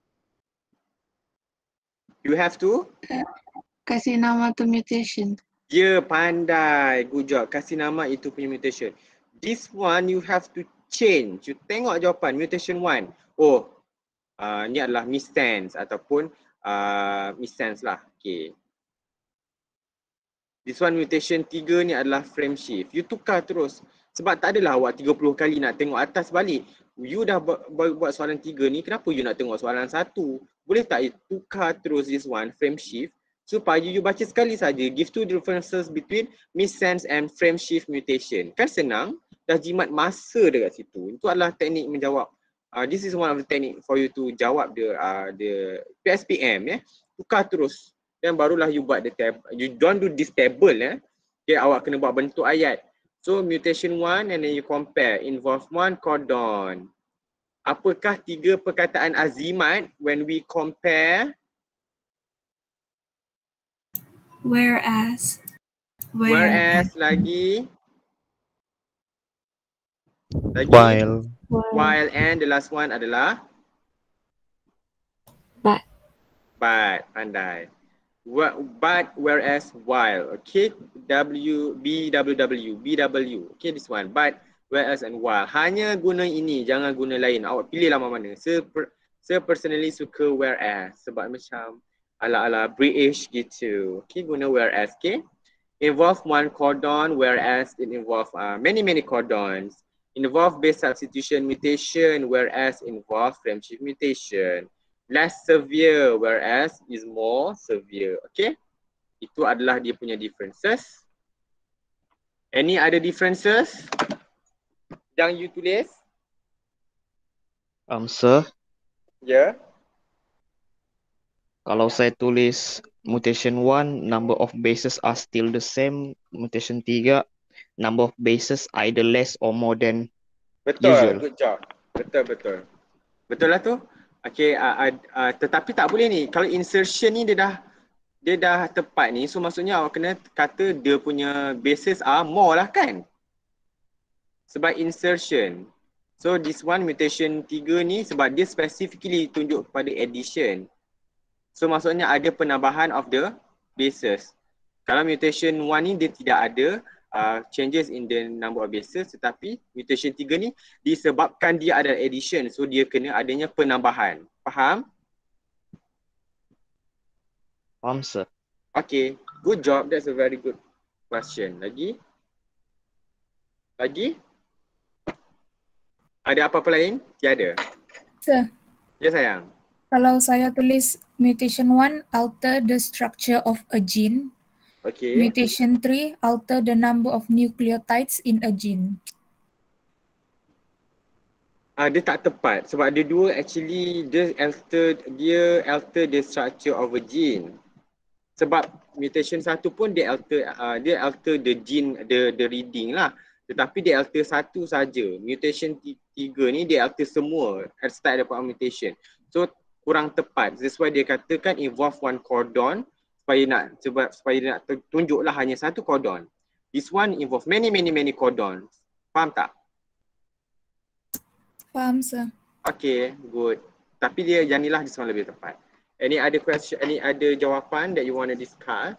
You have to? Kasih nama tu mutation. Ya pandai. Good job. Kasih nama itu punya mutation. This one you have to change. You tengok jawapan mutation 1. Oh, ni adalah missense ataupun missense lah. Okay. This one mutation 3 ni adalah frame shift. You tukar terus. Sebab tak adalah awak 30 kali nak tengok atas balik. You dah buat soalan 3 ni, kenapa you nak tengok soalan 1? Boleh tak you tukar terus this one frame shift supaya you baca sekali saja. Give two differences between missense and frame shift mutation. Kan senang. Dah jimat masa dekat situ. Itu adalah teknik menjawab. This is one of the technique for you to jawab the PSPM. Tukar terus. Dan barulah you buat the table. You don't do this table. Okay, awak kena buat bentuk ayat. So mutation 1 and then you compare. Involve 1 codon. Apakah 3 perkataan azimat when we compare? Whereas lagi while and the last one adalah But. Pandai. But, whereas, while. Okay, BW. Okay, this one. But, whereas and while. Hanya guna ini, jangan guna lain. Awak pilihlah mana. Saya personally suka whereas sebab macam ala-ala British gitu. Okay, guna whereas. Okay. Involve 1 codon, whereas it involve many codons. Involve base substitution mutation, whereas involve frame shift mutation. Less severe, whereas is more severe. Okay. Itu adalah dia punya differences. Any other differences yang you tulis? Sir, Ya. kalau saya tulis mutation 1, number of bases are still the same. Mutation 3, number of bases either less or more than Betul, usual. good job. Betul. Betul lah tu. Okay, tetapi tak boleh ni. Kalau insertion ni dia dah tepat ni, so maksudnya awak kena kata dia punya bases are more lah kan? Sebab insertion. So this one mutation 3 ni sebab dia specifically tunjuk kepada addition. So maksudnya ada penambahan of the bases. Kalau mutation 1 ni dia tidak ada changes in the number of bases, tetapi mutation 3 ni disebabkan dia ada addition, so dia kena adanya penambahan. Faham? Faham, sir. Okay, good job. That's a very good question. Lagi? Ada apa-apa lain? Tiada. Sir, Ya sayang. kalau saya tulis mutation 1 alter the structure of a gene, Okay. mutation 3 alter the number of nucleotides in a gene. Dia tak tepat sebab dia dua actually dia alter the structure of a gene. Sebab mutation 1 pun dia alter the gene, the reading lah. Tetapi dia alter satu saja. Mutation 3 ni dia alter semua at start daripada mutation. So kurang tepat. That's why dia katakan involve one codon supaya nak tunjuklah hanya satu codon. This one involve many codons. Faham tak? Faham, sir. Okay, good. Tapi dia janilah this one lebih tepat. Any other question, any other jawapan that you want to discuss?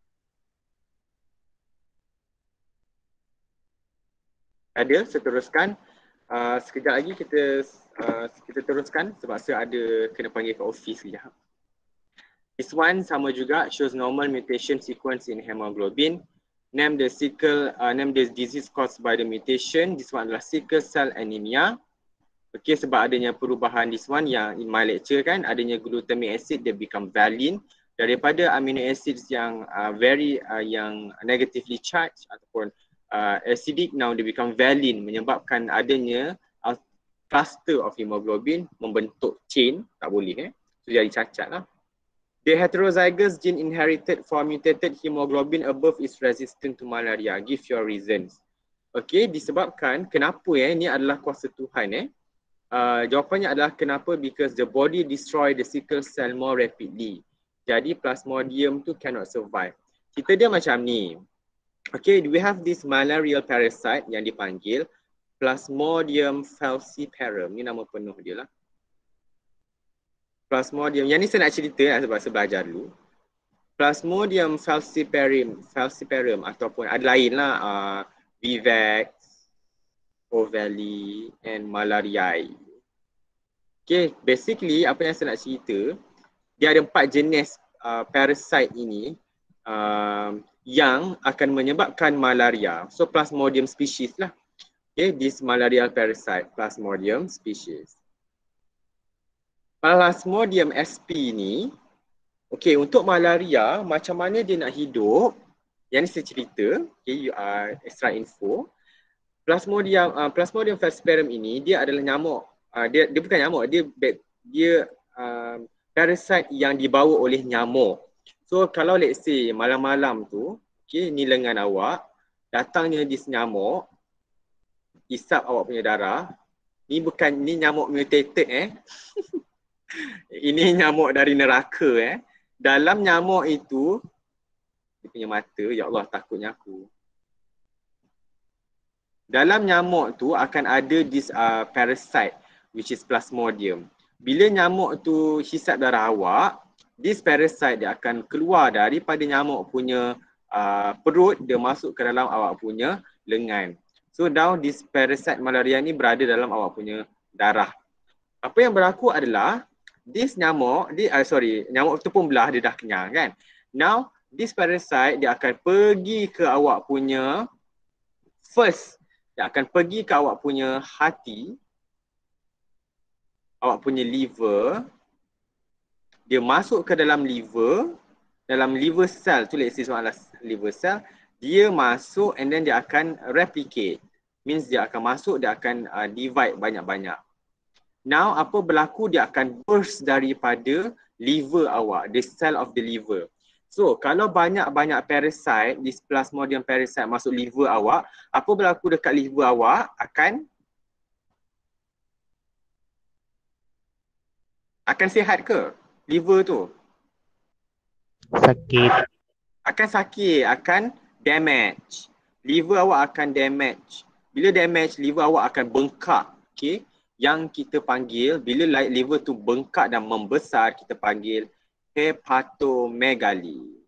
Ada, saya teruskan. Sekejap lagi kita teruskan sebab saya ada kena panggil ke office sekejap. This one sama juga, shows normal mutation sequence in hemoglobin. Name the disease caused by the mutation. This one adalah sickle cell anemia. Okay, sebab adanya perubahan this one yang in my lecture kan, adanya glutamic acid dia become valine daripada amino acids yang yang negatively charged ataupun acidic, now dia become valine menyebabkan adanya cluster of hemoglobin membentuk chain, tak boleh so jadi cacat lah. The heterozygous gene inherited for mutated hemoglobin above is resistant to malaria. Give your reasons. Okay, disebabkan kenapa ni adalah kuasa Tuhan jawapannya adalah kenapa, because the body destroy the sickle cell more rapidly. Jadi plasmodium tu cannot survive. Cerita dia macam ni. Okay, we have this malarial parasite yang dipanggil Plasmodium falciparum. Ni nama penuh dia lah. Plasmodium, yang ni saya nak cerita sebab saya belajar dulu. Plasmodium falciparum ataupun ada lain lah, Vivax, Ovale and malariae. Okay, basically apa yang saya nak cerita, dia ada 4 jenis parasite ini yang akan menyebabkan malaria. So Plasmodium species lah. Okay, this malarial parasite, Plasmodium species. Plasmodium sp ni, okay, untuk malaria macam mana dia nak hidup, yang ni saya cerita, okay, extra info. Plasmodium falciparum ini dia adalah nyamuk. Dia bukan nyamuk, dia parasite yang dibawa oleh nyamuk. So kalau let's say malam-malam tu, okay, ni lengan awak, datangnya this nyamuk, isap awak punya darah. Ni nyamuk mutated Ini nyamuk dari neraka Dalam nyamuk itu, dia punya mata, ya Allah takutnya aku. Dalam nyamuk tu akan ada this parasite which is Plasmodium. Bila nyamuk tu hisap darah awak, this parasite dia akan keluar daripada nyamuk punya perut, dia masuk ke dalam awak punya lengan. So now this parasite malaria ni berada dalam awak punya darah. Apa yang berlaku adalah this nyamuk, nyamuk tu pun belah, dia dah kenyang kan. Now this parasite dia akan pergi ke awak punya dia akan pergi ke awak punya hati, awak punya liver. Dia masuk ke dalam liver cell tu, let's say soalan liver cell, dia masuk and then dia akan replicate. Means dia akan masuk, dia akan divide banyak-banyak. Now apa berlaku, dia akan burst daripada liver awak, the cell of the liver. So kalau banyak-banyak parasite, this Plasmodium parasite masuk liver awak, apa berlaku dekat liver awak akan sihat ke liver tu? Sakit. Akan sakit, akan damage. Liver awak akan damage. Bila damage, liver awak akan bengkak. Okay? Yang kita panggil, bila liver tu bengkak dan membesar, kita panggil hepatomegali.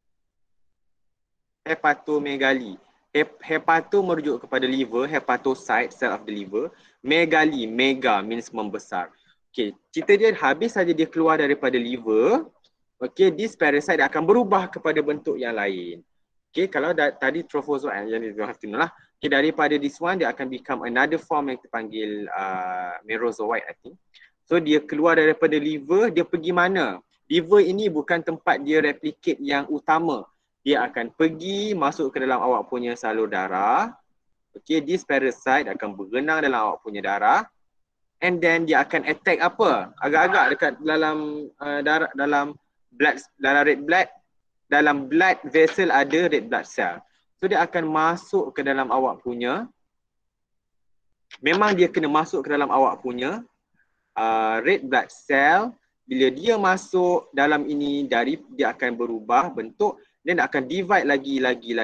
Hepatomegali. Hepato merujuk kepada liver, hepatocyte, cell of the liver. Megali, mega means membesar. Okay, cerita dia habis saja dia keluar daripada liver, okay, this parasite akan berubah kepada bentuk yang lain. Okay, kalau tadi trophozoa yang you have to know lah. Okay, daripada this one dia akan become another form yang terpanggil merozoite, I think. So dia keluar daripada liver, dia pergi mana? Liver ini bukan tempat dia replicate yang utama. Dia akan pergi masuk ke dalam awak punya salur darah. Okay, this parasite akan berenang dalam awak punya darah. And then dia akan attack apa? Agak-agak dekat dalam darah, dalam blood, dalam red blood, dalam blood vessel ada red blood cell. So dia akan masuk ke dalam awak punya, memang dia kena masuk ke dalam awak punya red blood cell. Bila dia masuk dalam ini, dia akan berubah bentuk dan akan divide lagi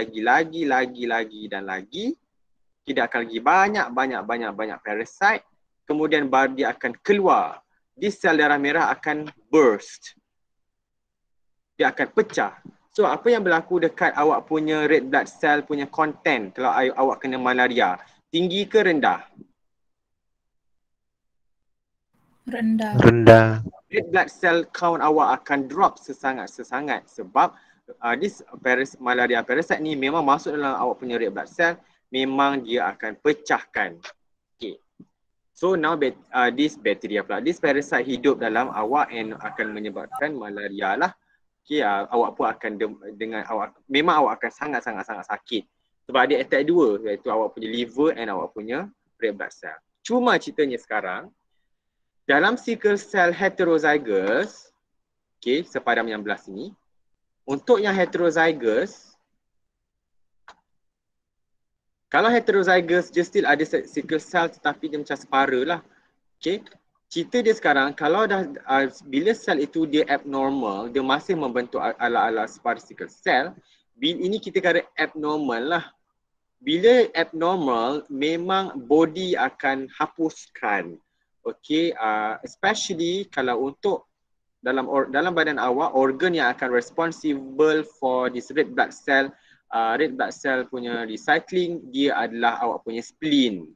dan lagi. Tidak akan lagi banyak parasite. Kemudian baru dia akan keluar. This sel darah merah akan burst. Dia akan pecah. So apa yang berlaku dekat awak punya red blood cell punya content kalau awak kena malaria? Tinggi ke rendah? Rendah. Rendah. Red blood cell count awak akan drop sesangat-sesangat sebab this malaria parasite ni memang masuk dalam awak punya red blood cell, memang dia akan pecahkan. Okay. So now this bacteria pula, this parasite hidup dalam awak and akan menyebabkan malaria lah. Okay, awak pun akan memang awak akan sangat-sangat sakit sebab dia attack dua, iaitu awak punya liver and awak punya red blood cell. Cuma ceritanya sekarang dalam sickle cell heterozygous, okay, sepadam yang belah sini, untuk yang heterozygous, kalau heterozygous dia still ada sickle cell tetapi dia macam separa lah. Okay. Cerita dia sekarang, kalau dah bila sel itu dia abnormal, dia masih membentuk ala-ala seperti sickle cell, ini kita kata abnormal lah. Bila abnormal, memang body akan hapuskan. Okay, especially kalau untuk dalam badan awak, organ yang akan responsible for this red blood cell punya recycling, dia adalah awak punya spleen.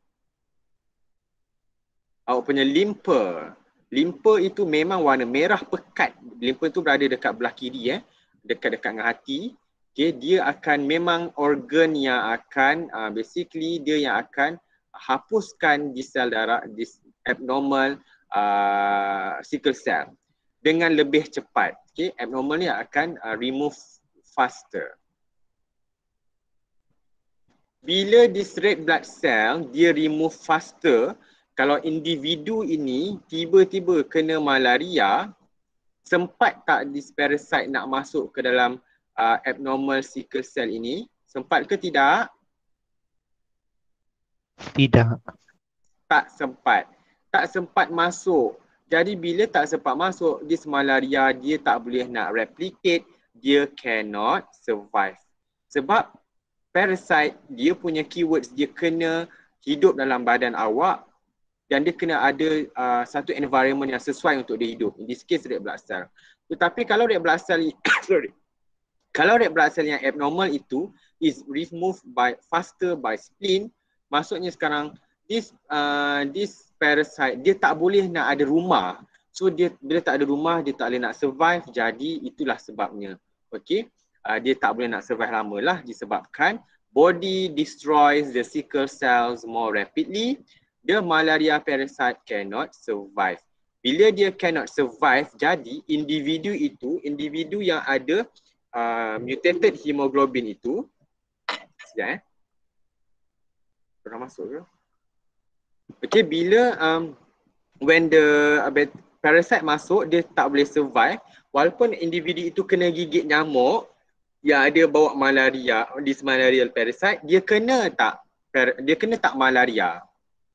Awak punya limpa. Limpa itu memang warna merah pekat. Limpa itu berada dekat belah kiri, dekat-dekat dengan hati. Okay, dia akan memang organ yang akan basically dia yang akan hapuskan di sel darah, di abnormal sickle cell dengan lebih cepat. Okay, abnormal ni akan remove faster. Bila this red blood cell dia remove faster, kalau individu ini tiba-tiba kena malaria, sempat tak this parasite nak masuk ke dalam abnormal sickle cell ini? Sempat ke tidak? Tidak. Tak sempat. Tak sempat masuk. Jadi bila tak sempat masuk, this malaria dia tak boleh nak replicate, dia cannot survive. Sebab parasite dia punya keywords, dia kena hidup dalam badan awak dan dia kena ada satu environment yang sesuai untuk dia hidup. In this case red blood cell. Tetapi kalau red blood cell kalau red blood cell yang abnormal itu is removed faster by spleen, maksudnya sekarang this parasite dia tak boleh nak ada rumah. So dia bila tak ada rumah, dia tak boleh nak survive. Jadi itulah sebabnya. Okay, dia tak boleh nak survive lama lah disebabkan body destroys the sickle cells more rapidly. The malaria parasite cannot survive. Bila dia cannot survive, jadi individu yang ada mutated hemoglobin itu, sekejap pernah masuk ke? Okay, bila when the parasite masuk, dia tak boleh survive. Walaupun individu itu kena gigit nyamuk yang ada bawa malaria, this malarial parasite, dia kena tak malaria?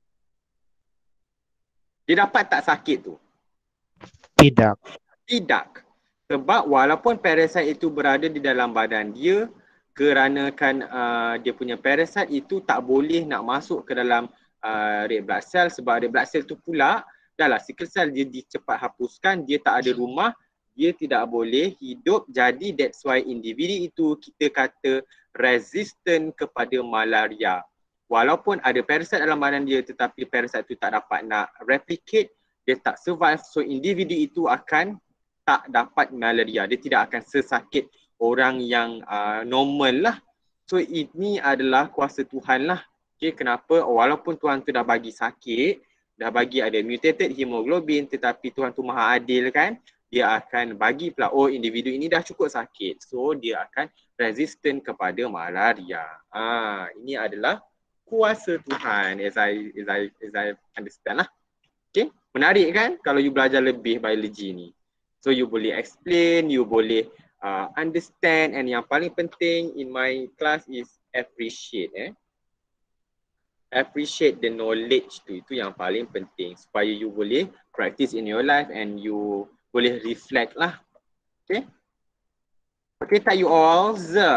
Dia dapat tak sakit tu? Tidak. Tidak. Sebab walaupun parasite itu berada di dalam badan dia, kerana kan dia punya parasite itu tak boleh nak masuk ke dalam red blood cell, sebab red blood cell tu pula dah lah sickle cell dia cepat hapuskan, dia tak ada rumah, dia tidak boleh hidup. Jadi that's why individu itu kita kata resistant kepada malaria. Walaupun ada parasite dalam badan dia tetapi parasite itu tak dapat nak replicate, dia tak survive. So individu itu akan tak dapat malaria. Dia tidak akan sesakit orang yang normal lah. So ini adalah kuasa Tuhan lah. Okay, kenapa? Walaupun Tuhan tu dah bagi sakit, dah bagi ada mutated hemoglobin, tetapi Tuhan tu maha adil kan, dia akan bagi pula, oh individu ini dah cukup sakit. So dia akan resistant kepada malaria. Ini adalah kuasa Tuhan as I understand lah. Okay, menarik kan kalau you belajar lebih biologi ni. So you boleh explain, you boleh understand, and yang paling penting in my class is appreciate. Appreciate the knowledge tu, itu yang paling penting supaya you boleh practice in your life and you boleh reflect lah. Okay? Okay tak you all?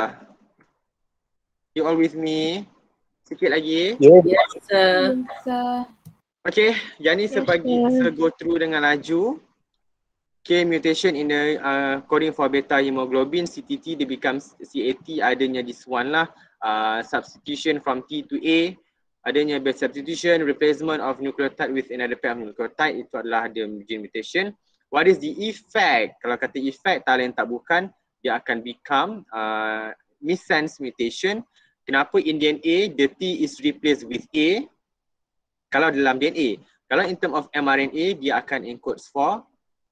You all with me? Sikit lagi? Yes, sir. Okay, yang ni saya go through dengan laju. Okay, mutation in the coding for beta hemoglobin, CTT, dia becomes CAT, adanya this one lah. Substitution from T to A, adanya base substitution, replacement of nucleotide with another pair of nucleotide, itu adalah the gene mutation. What is the effect? Kalau kata effect, tak lain tak bukan, dia akan become missense mutation. Kenapa in DNA, the T is replaced with A? Kalau dalam DNA, kalau in term of mRNA, dia akan encodes for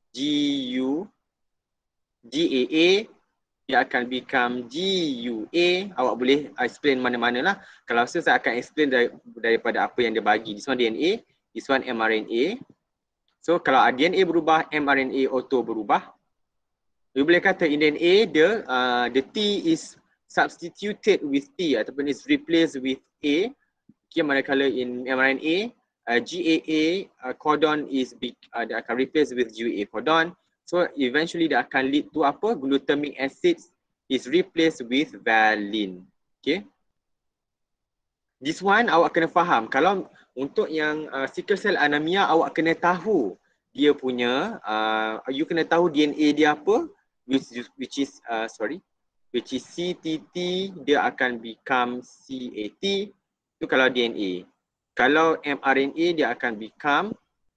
GAA, dia akan become GUA. Awak boleh explain mana-mana lah. Kalau saya akan explain daripada apa yang dia bagi. This one DNA, this one mRNA. So kalau DNA berubah, mRNA auto berubah. You boleh kata in DNA, the T is substituted with T ataupun is replaced with A. Okay, manakala in mRNA, GAA codon is dia akan replace with GUA codon. So eventually dia akan lead to apa? Glutamic acid is replaced with valine. Okay. This one awak kena faham. Kalau untuk yang sickle cell anemia, awak kena tahu dia punya, you kena tahu DNA dia apa, which is CTT, dia akan become CAT. Itu kalau DNA. Kalau mRNA, dia akan become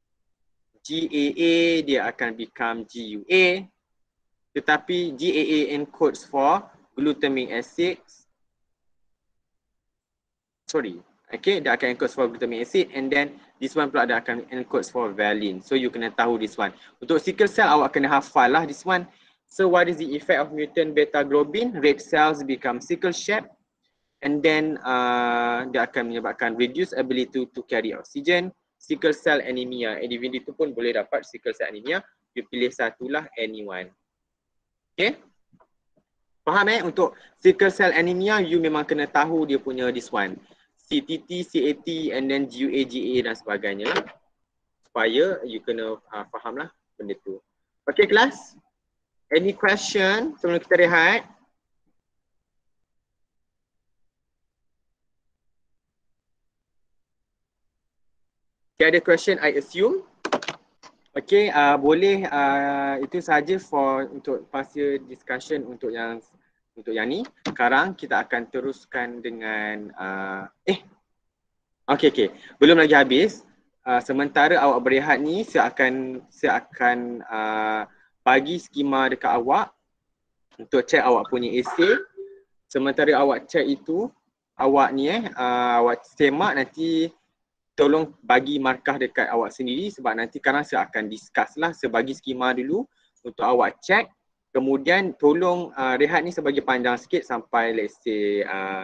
GAA, dia akan become GUA. Tetapi GAA encodes for glutamic acid. Okay, dia akan encodes for glutamic acid, and then this one pula dia akan encodes for valine. So you kena tahu this one. Untuk sickle cell, awak kena hafal lah this one. So what is the effect of mutant beta globin? Red cells become sickle shape, and then dia akan menyebabkan reduced ability to carry oxygen. Sickle cell anemia, individu itu pun boleh dapat sickle cell anemia. You pilih satulah, anyone. Okay? Faham untuk sickle cell anemia, you memang kena tahu dia punya this one. CTT, CAT, and then GUA, GA dan sebagainya lah. Supaya you kena faham lah benda tu. Okay kelas? Any question sebelum kita rehat? Okay, ada question I assume? Okay, boleh itu saja untuk fase discussion untuk yang ni. Sekarang kita akan teruskan dengan okay. Belum lagi habis. Sementara awak berehat ni, saya akan bagi skema dekat awak untuk check awak punya essay. Sementara awak check itu, awak ni awak semak, nanti tolong bagi markah dekat awak sendiri sebab nanti sekarang saya akan discuss lah. Saya bagi skema dulu untuk awak check. Kemudian tolong rehat ni sebagai panjang sikit sampai let's say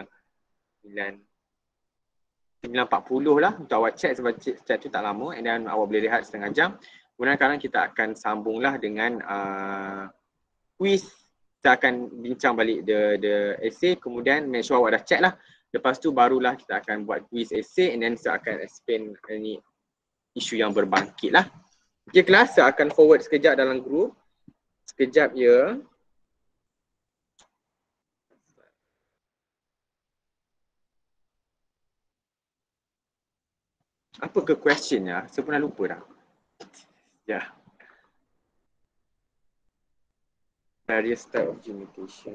9.40 lah untuk awak check sebab check tu tak lama, and then awak boleh rehat setengah jam. Kemudian sekarang kita akan sambunglah dengan quiz. Kita akan bincang balik the essay, kemudian make sure awak dah check lah. Lepas tu barulah kita akan buat quiz essay, and then saya akan explain ni isu yang berbangkit lah. Okay kelas, saya akan forward sekejap dalam group. Sekejap ya. Apa ke question ya? Saya pernah lupa dah. Ya. various type of gene mutation.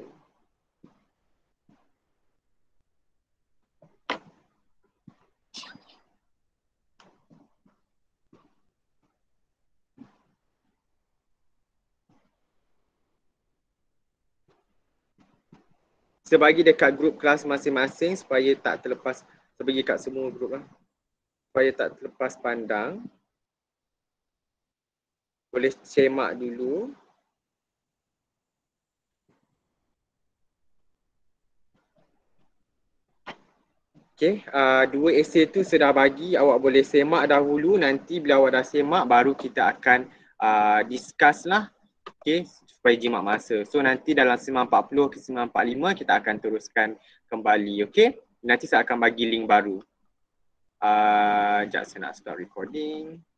Saya bagi dekat grup kelas masing-masing supaya tak terlepas, saya bagi kat semua grup lah. Supaya tak terlepas pandang. Boleh semak dulu. Okay, dua esei tu saya dah bagi, awak boleh semak dahulu, nanti bila awak dah semak baru kita akan discuss lah. Okay, supaya jimat masa. So nanti dalam 9.40 ke 9.45 kita akan teruskan kembali. Okay, nanti saya akan bagi link baru. Sekejap saya nak start recording.